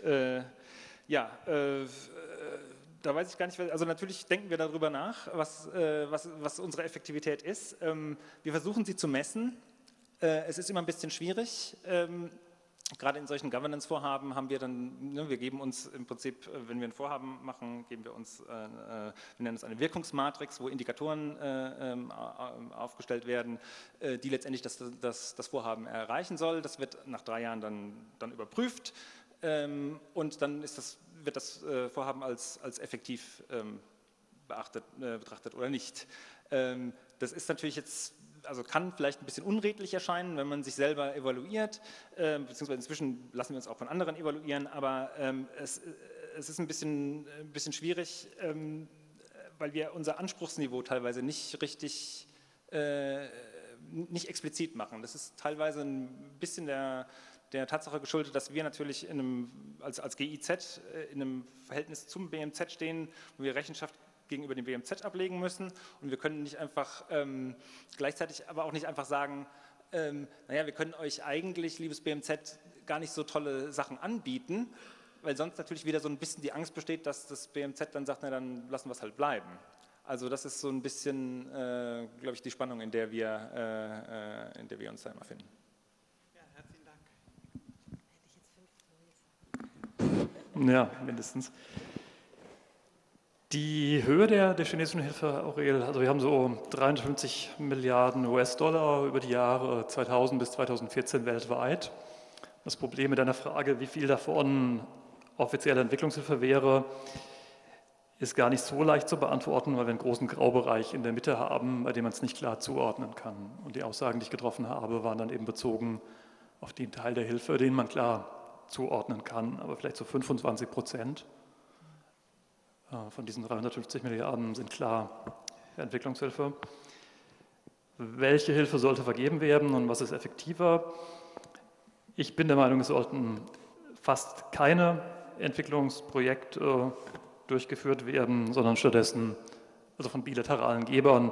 Da weiß ich gar nicht, also natürlich denken wir darüber nach, was unsere Effektivität ist. Wir versuchen sie zu messen. Es ist immer ein bisschen schwierig. Gerade in solchen Governance-Vorhaben haben wir dann, wir geben uns im Prinzip, wenn wir ein Vorhaben machen, geben wir uns, wir nennen es eine Wirkungsmatrix, wo Indikatoren aufgestellt werden, die letztendlich das Vorhaben erreichen soll. Das wird nach 3 Jahren dann überprüft und dann wird das Vorhaben als effektiv betrachtet oder nicht. Das ist natürlich jetzt, also kann vielleicht ein bisschen unredlich erscheinen, wenn man sich selber evaluiert, beziehungsweise inzwischen lassen wir uns auch von anderen evaluieren, aber es ist ein bisschen schwierig, weil wir unser Anspruchsniveau teilweise nicht richtig, nicht explizit machen. Das ist teilweise ein bisschen der Tatsache geschuldet, dass wir natürlich als GIZ in einem Verhältnis zum BMZ stehen, wo wir Rechenschaft gegenüber dem BMZ ablegen müssen und wir können nicht einfach gleichzeitig aber auch nicht einfach sagen, naja, wir können euch eigentlich, liebes BMZ, gar nicht so tolle Sachen anbieten, weil sonst natürlich wieder so ein bisschen die Angst besteht, dass das BMZ dann sagt, na dann lassen wir es halt bleiben. Also das ist so ein bisschen, glaube ich, die Spannung, in der wir uns da immer finden. Ja, herzlichen Dank. Ja, mindestens. Die Höhe der chinesischen Hilfe, Aurel, also wir haben so 350 Milliarden US-Dollar über die Jahre 2000 bis 2014 weltweit. Das Problem mit deiner Frage, wie viel davon offizielle Entwicklungshilfe wäre, ist gar nicht so leicht zu beantworten, weil wir einen großen Graubereich in der Mitte haben, bei dem man es nicht klar zuordnen kann. Und die Aussagen, die ich getroffen habe, waren dann eben bezogen auf den Teil der Hilfe, den man klar zuordnen kann, aber vielleicht so 25% von diesen 350 Milliarden sind klar Entwicklungshilfe. Welche Hilfe sollte vergeben werden und was ist effektiver? Ich bin der Meinung, es sollten fast keine Entwicklungsprojekte durchgeführt werden, sondern stattdessen, also von bilateralen Gebern,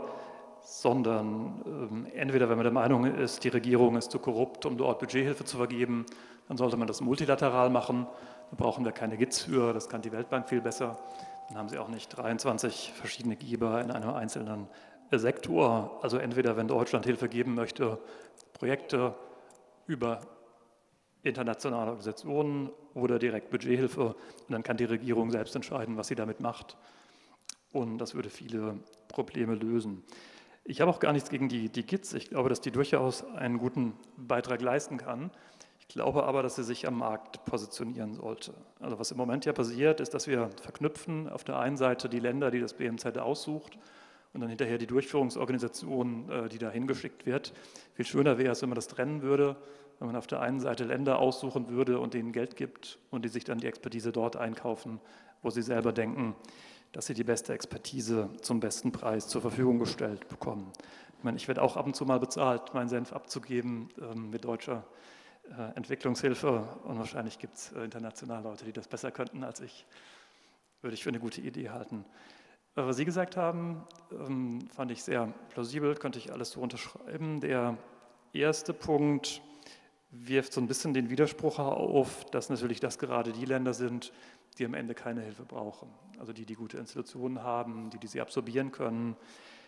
sondern entweder, wenn man der Meinung ist, die Regierung ist zu korrupt, um dort Budgethilfe zu vergeben, dann sollte man das multilateral machen. Da brauchen wir keine GIZ für, das kann die Weltbank viel besser. Dann haben sie auch nicht 23 verschiedene Geber in einem einzelnen Sektor. Also entweder, wenn Deutschland Hilfe geben möchte, Projekte über internationale Organisationen oder direkt Budgethilfe. Und dann kann die Regierung selbst entscheiden, was sie damit macht. Und das würde viele Probleme lösen. Ich habe auch gar nichts gegen die GIZ. Ich glaube, dass die durchaus einen guten Beitrag leisten kann. Ich glaube aber, dass sie sich am Markt positionieren sollte. Also was im Moment ja passiert, ist, dass wir verknüpfen auf der einen Seite die Länder, die das BMZ aussucht, und dann hinterher die Durchführungsorganisation, die da hingeschickt wird. Viel schöner wäre es, wenn man das trennen würde, wenn man auf der einen Seite Länder aussuchen würde und denen Geld gibt und die sich dann die Expertise dort einkaufen, wo sie selber denken, dass sie die beste Expertise zum besten Preis zur Verfügung gestellt bekommen. Ich meine, ich werde auch ab und zu mal bezahlt, meinen Senf abzugeben mit deutscher Entwicklungshilfe und wahrscheinlich gibt es international Leute, die das besser könnten als ich. Würde ich für eine gute Idee halten. Was Sie gesagt haben, fand ich sehr plausibel, könnte ich alles so unterschreiben. Der erste Punkt wirft so ein bisschen den Widerspruch auf, dass natürlich das gerade die Länder sind, die am Ende keine Hilfe brauchen. Also die gute Institutionen haben, die sie absorbieren können,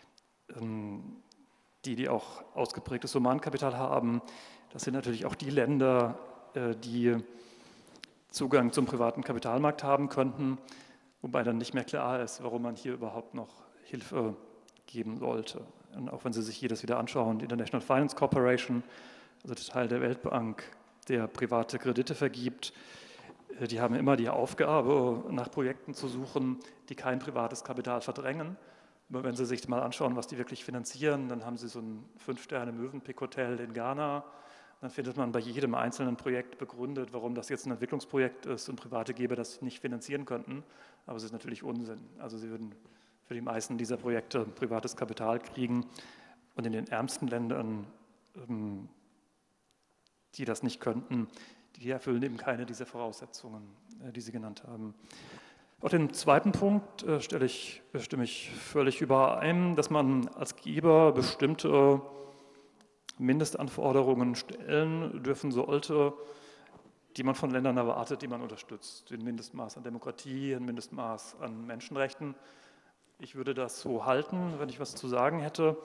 die auch ausgeprägtes Humankapital haben. Das sind natürlich auch die Länder, die Zugang zum privaten Kapitalmarkt haben könnten, wobei dann nicht mehr klar ist, warum man hier überhaupt noch Hilfe geben sollte. Und auch wenn Sie sich hier das wieder anschauen, die International Finance Corporation, also der Teil der Weltbank, der private Kredite vergibt, die haben immer die Aufgabe, nach Projekten zu suchen, die kein privates Kapital verdrängen. Aber wenn Sie sich mal anschauen, was die wirklich finanzieren, dann haben Sie so ein 5-Sterne-Mövenpick-Hotel in Ghana. Dann findet man bei jedem einzelnen Projekt begründet, warum das jetzt ein Entwicklungsprojekt ist und private Geber das nicht finanzieren könnten. Aber es ist natürlich Unsinn. Also Sie würden für die meisten dieser Projekte privates Kapital kriegen. Und in den ärmsten Ländern, die das nicht könnten, die erfüllen eben keine dieser Voraussetzungen, die Sie genannt haben. Auch den zweiten Punkt stimme ich völlig überein, dass man als Geber bestimmte Mindestanforderungen stellen dürfen sollte, die man von Ländern erwartet, die man unterstützt. Ein Mindestmaß an Demokratie, ein Mindestmaß an Menschenrechten. Ich würde das so halten, wenn ich was zu sagen hätte.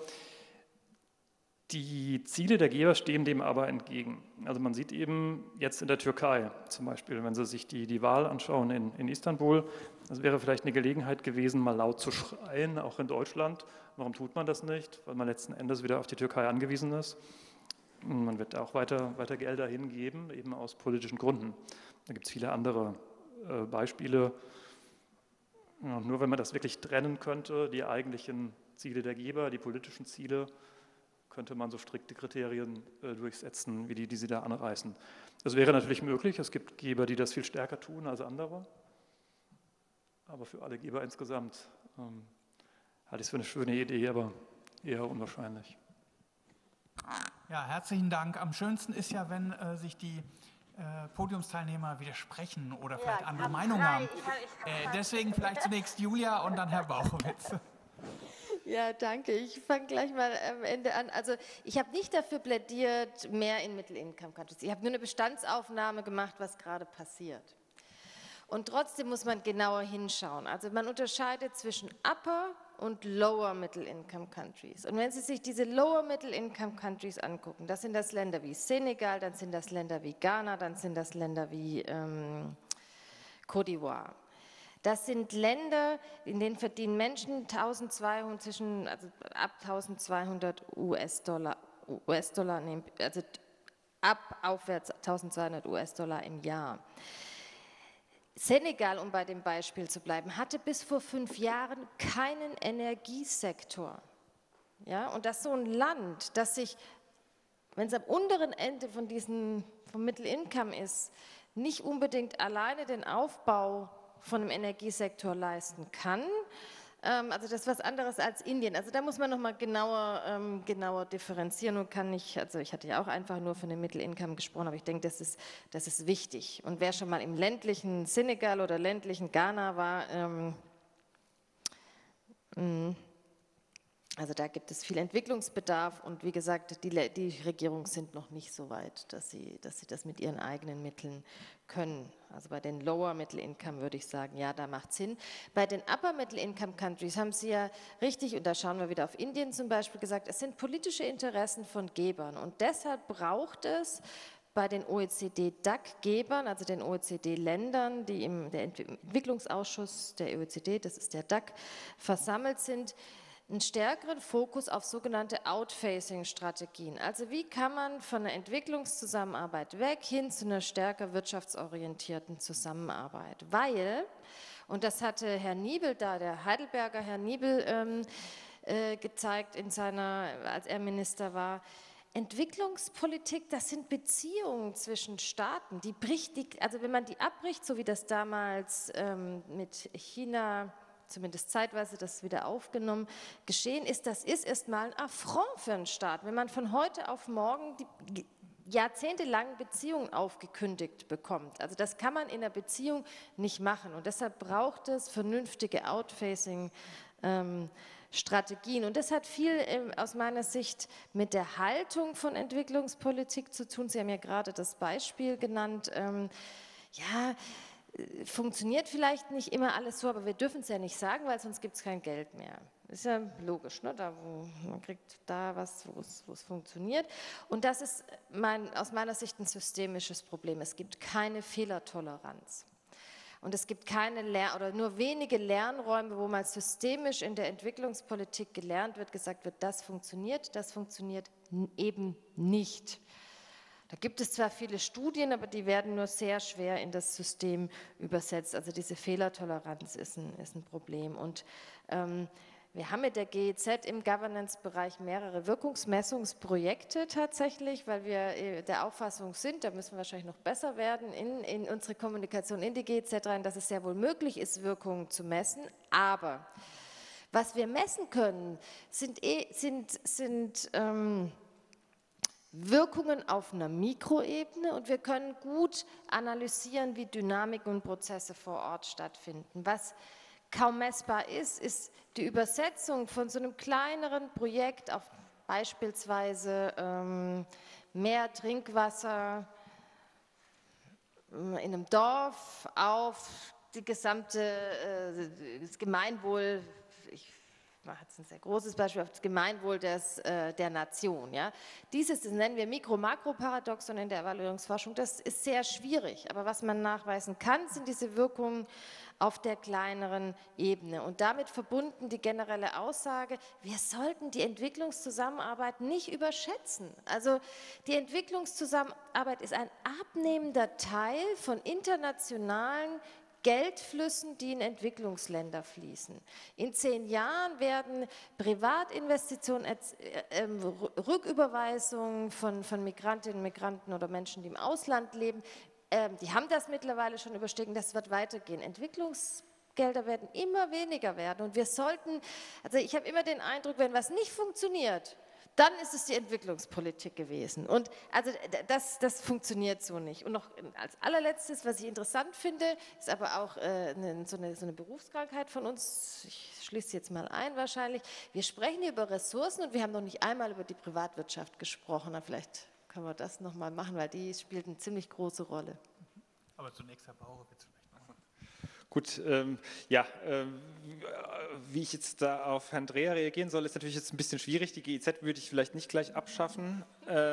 Die Ziele der Geber stehen dem aber entgegen. Also man sieht eben jetzt in der Türkei zum Beispiel, wenn Sie sich die Wahl anschauen in Istanbul, das wäre vielleicht eine Gelegenheit gewesen, mal laut zu schreien, auch in Deutschland. Warum tut man das nicht? Weil man letzten Endes wieder auf die Türkei angewiesen ist. Man wird auch weiter Gelder hingeben, eben aus politischen Gründen. Da gibt es viele andere Beispiele. Ja, nur wenn man das wirklich trennen könnte, die eigentlichen Ziele der Geber, die politischen Ziele, könnte man so strikte Kriterien durchsetzen, wie die Sie da anreißen. Das wäre natürlich möglich. Es gibt Geber, die das viel stärker tun als andere. Aber für alle Geber insgesamt halte ich es für eine schöne Idee, aber eher unwahrscheinlich. Ja, herzlichen Dank. Am schönsten ist ja, wenn sich die Podiumsteilnehmer widersprechen oder vielleicht andere Meinungen haben. Deswegen vielleicht zunächst Julia und dann Herr Bauchowitz. Ja, danke. Ich fange gleich mal am Ende an. Also ich habe nicht dafür plädiert, mehr in Middle-Income-Countries. Ich habe nur eine Bestandsaufnahme gemacht, was gerade passiert. Und trotzdem muss man genauer hinschauen. Also man unterscheidet zwischen Upper und Lower Middle-Income Countries. Und wenn Sie sich diese Lower Middle-Income Countries angucken, das sind das Länder wie Senegal, dann sind das Länder wie Ghana, dann sind das Länder wie Côte d'Ivoire. Das sind Länder, in denen verdienen Menschen ab 1200 US-Dollar, also ab aufwärts 1200 US-Dollar im Jahr. Senegal, um bei dem Beispiel zu bleiben, hatte bis vor 5 Jahren keinen Energiesektor. Ja, und das ist so ein Land, das sich, wenn es am unteren Ende vom Middle Income ist, nicht unbedingt alleine den Aufbau von einem Energiesektor leisten kann. Also das ist was anderes als Indien. Also da muss man nochmal genauer differenzieren und kann nicht, also ich hatte ja auch einfach nur von dem Middle Income gesprochen, aber ich denke, das ist wichtig. Und wer schon mal im ländlichen Senegal oder ländlichen Ghana war, also da gibt es viel Entwicklungsbedarf und wie gesagt, die Regierungen sind noch nicht so weit, dass sie das mit ihren eigenen Mitteln können. Also bei den Lower Middle Income würde ich sagen, ja, da macht es Sinn. Bei den Upper Middle Income Countries haben Sie ja richtig, und da schauen wir wieder auf Indien zum Beispiel, gesagt, es sind politische Interessen von Gebern und deshalb braucht es bei den OECD-DAC-Gebern, also den OECD-Ländern, die der Entwicklungsausschuss der OECD, das ist der DAC, versammelt sind, einen stärkeren Fokus auf sogenannte Outfacing-Strategien. Also wie kann man von einer Entwicklungszusammenarbeit weg hin zu einer stärker wirtschaftsorientierten Zusammenarbeit? Weil, und das hatte Herr Niebel da, der Heidelberger Herr Niebel gezeigt als er Minister war, Entwicklungspolitik, das sind Beziehungen zwischen Staaten, also wenn man die abbricht, so wie das damals mit China, zumindest zeitweise das wieder aufgenommen, geschehen ist, das ist erstmal ein Affront für einen Staat. Wenn man von heute auf morgen die jahrzehntelangen Beziehungen aufgekündigt bekommt. Also das kann man in einer Beziehung nicht machen und deshalb braucht es vernünftige Outfacing-Strategien und das hat viel aus meiner Sicht mit der Haltung von Entwicklungspolitik zu tun. Sie haben ja gerade das Beispiel genannt, funktioniert vielleicht nicht immer alles so, aber wir dürfen es ja nicht sagen, weil sonst gibt es kein Geld mehr. Ist ja logisch, ne? Man kriegt da was, wo es funktioniert. Und das ist aus meiner Sicht ein systemisches Problem. Es gibt keine Fehlertoleranz. Und es gibt nur wenige Lernräume, wo mal systemisch in der Entwicklungspolitik gelernt wird, gesagt wird, das funktioniert eben nicht. Da gibt es zwar viele Studien, aber die werden nur sehr schwer in das System übersetzt. Also diese Fehlertoleranz ist ein Problem. Und wir haben mit der GEZ im Governance-Bereich mehrere Wirkungsmessungsprojekte tatsächlich, weil wir der Auffassung sind, da müssen wir wahrscheinlich noch besser werden in unsere Kommunikation in die GEZ rein, dass es sehr wohl möglich ist, Wirkungen zu messen. Aber was wir messen können, sind Wirkungen auf einer Mikroebene und wir können gut analysieren, wie Dynamiken und Prozesse vor Ort stattfinden. Was kaum messbar ist die Übersetzung von so einem kleineren Projekt auf beispielsweise mehr Trinkwasser in einem Dorf auf das Gemeinwohl, ich mache jetzt ein sehr großes Beispiel, auf das Gemeinwohl der Nation. Ja. Das nennen wir Mikro-Makro-Paradoxon in der Evaluierungsforschung. Das ist sehr schwierig, aber was man nachweisen kann, sind diese Wirkungen auf der kleineren Ebene. Und damit verbunden die generelle Aussage, wir sollten die Entwicklungszusammenarbeit nicht überschätzen. Also die Entwicklungszusammenarbeit ist ein abnehmender Teil von internationalen Geldflüssen, die in Entwicklungsländer fließen. In 10 Jahren werden Privatinvestitionen, Rücküberweisungen von Migrantinnen und Migranten oder Menschen, die im Ausland leben, die haben das mittlerweile schon überstiegen, das wird weitergehen. Entwicklungsgelder werden immer weniger werden und wir sollten, also ich habe immer den Eindruck, wenn was nicht funktioniert, dann ist es die Entwicklungspolitik gewesen. Und also das funktioniert so nicht. Und noch als allerletztes, was ich interessant finde, ist aber auch so eine Berufskrankheit von uns, ich schließe jetzt mal ein wahrscheinlich, wir sprechen hier über Ressourcen und wir haben noch nicht einmal über die Privatwirtschaft gesprochen. Vielleicht können wir das nochmal machen, weil die spielt eine ziemlich große Rolle. Aber zunächst, Herr Bauer, bitte vielleicht machen. Gut, wie ich jetzt da auf Herrn Dreher reagieren soll, ist natürlich jetzt ein bisschen schwierig. Die GIZ würde ich vielleicht nicht gleich abschaffen,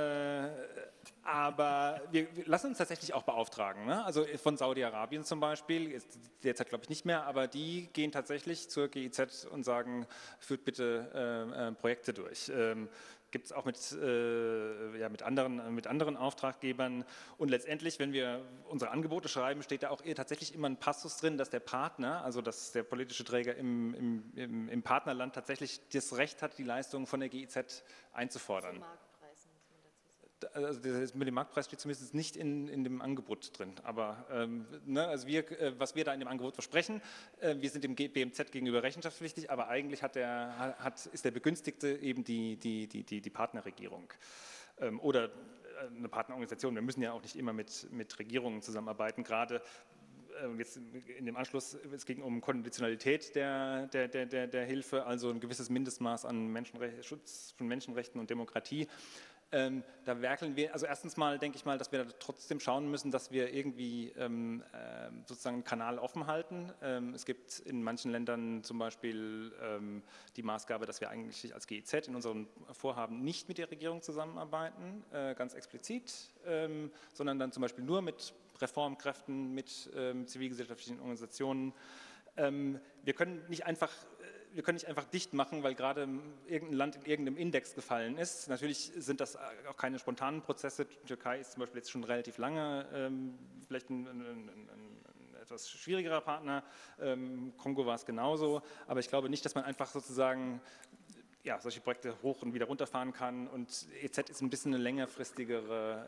aber wir lassen uns tatsächlich auch beauftragen. Ne? Also von Saudi-Arabien zum Beispiel, ist derzeit glaube ich nicht mehr, aber die gehen tatsächlich zur GIZ und sagen, führt bitte Projekte durch. Gibt es auch mit anderen Auftraggebern. Und letztendlich, wenn wir unsere Angebote schreiben, steht da auch tatsächlich immer ein Passus drin, dass der Partner, also dass der politische Träger im Partnerland tatsächlich das Recht hat, die Leistungen von der GIZ einzufordern. Also mit dem Marktpreis steht zumindest nicht in dem Angebot drin. Aber also was wir da in dem Angebot versprechen, wir sind dem BMZ gegenüber rechenschaftspflichtig, aber eigentlich ist der Begünstigte eben die Partnerregierung oder eine Partnerorganisation. Wir müssen ja auch nicht immer mit Regierungen zusammenarbeiten, gerade jetzt in dem Anschluss, es ging um Konditionalität der Hilfe, also ein gewisses Mindestmaß an Schutz von Menschenrechten und Demokratie. Da werkeln wir, also erstens mal denke ich mal, dass wir da trotzdem schauen müssen, dass wir irgendwie sozusagen einen Kanal offen halten. Es gibt in manchen Ländern zum Beispiel die Maßgabe, dass wir eigentlich als GIZ in unseren Vorhaben nicht mit der Regierung zusammenarbeiten, ganz explizit, sondern dann zum Beispiel nur mit Reformkräften, mit zivilgesellschaftlichen Organisationen. Wir können nicht einfach dicht machen, weil gerade irgendein Land in irgendeinem Index gefallen ist. Natürlich sind das auch keine spontanen Prozesse. Die Türkei ist zum Beispiel jetzt schon relativ lange vielleicht ein etwas schwierigerer Partner. Kongo war es genauso. Aber ich glaube nicht, dass man einfach sozusagen solche Projekte hoch und wieder runterfahren kann. Und EZ ist ein bisschen eine längerfristige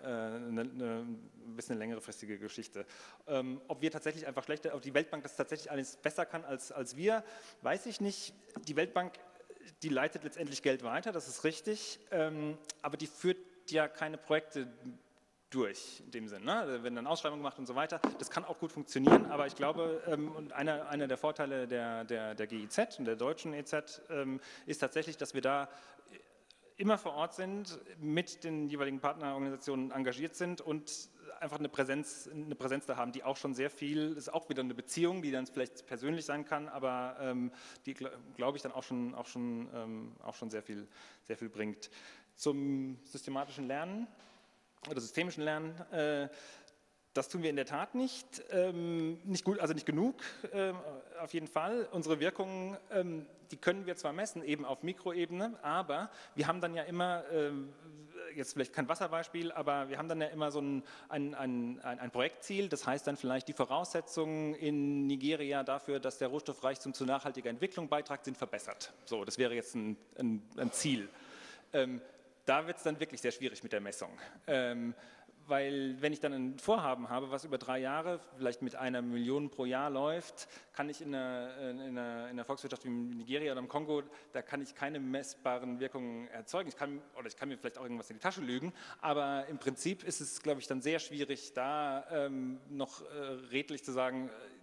Geschichte. Ob wir tatsächlich einfach schlechter, ob die Weltbank das tatsächlich alles besser kann als wir, weiß ich nicht. Die Weltbank, die leitet letztendlich Geld weiter, das ist richtig, aber die führt ja keine Projekte durch, in dem Sinn. Ne? Da werden dann Ausschreibungen gemacht und so weiter. Das kann auch gut funktionieren, aber ich glaube, und einer der Vorteile der GIZ und der deutschen EZ ist tatsächlich, dass wir da immer vor Ort sind, mit den jeweiligen Partnerorganisationen engagiert sind und einfach eine Präsenz da haben, die auch schon sehr viel, das ist auch wieder eine Beziehung, die dann vielleicht persönlich sein kann, aber die, glaube ich, dann auch schon sehr viel bringt. Zum systematischen Lernen oder systemischen Lernen, das tun wir in der Tat nicht gut, also nicht genug, auf jeden Fall. Unsere Wirkungen, die können wir zwar messen, eben auf Mikroebene, aber wir haben dann ja immer, jetzt vielleicht kein Wasserbeispiel, aber wir haben dann ja immer so ein Projektziel, das heißt dann vielleicht die Voraussetzungen in Nigeria dafür, dass der Rohstoffreichtum zu nachhaltiger Entwicklung beiträgt, sind verbessert. So, das wäre jetzt ein Ziel. Da wird es dann wirklich sehr schwierig mit der Messung, weil wenn ich dann ein Vorhaben habe, was über 3 Jahre vielleicht mit 1 Million pro Jahr läuft, kann ich in einer Volkswirtschaft wie Nigeria oder im Kongo, da kann ich keine messbaren Wirkungen erzeugen. Ich kann mir vielleicht auch irgendwas in die Tasche lügen, aber im Prinzip ist es, glaube ich, dann sehr schwierig, da noch redlich zu sagen,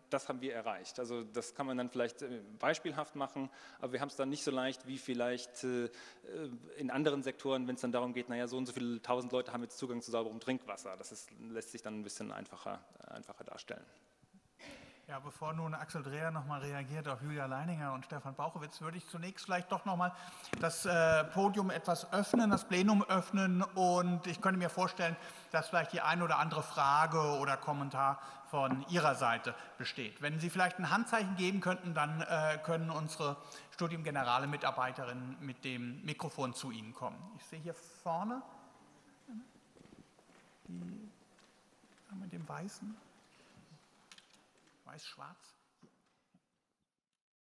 das haben wir erreicht. Also das kann man dann vielleicht beispielhaft machen, aber wir haben es dann nicht so leicht wie vielleicht in anderen Sektoren, wenn es dann darum geht, naja, so und so viele 1000 Leute haben jetzt Zugang zu sauberem Trinkwasser. Lässt sich dann ein bisschen einfacher darstellen. Ja, bevor nun Axel Dreher nochmal reagiert auf Julia Leininger und Stefan Bauchowitz, würde ich zunächst vielleicht doch nochmal das Podium etwas öffnen, das Plenum öffnen, und ich könnte mir vorstellen, dass vielleicht die eine oder andere Frage oder Kommentar von Ihrer Seite besteht. Wenn Sie vielleicht ein Handzeichen geben könnten, dann können unsere Studium Generale Mitarbeiterinnen mit dem Mikrofon zu Ihnen kommen. Ich sehe hier vorne die mit dem Weißen. Weiß-schwarz.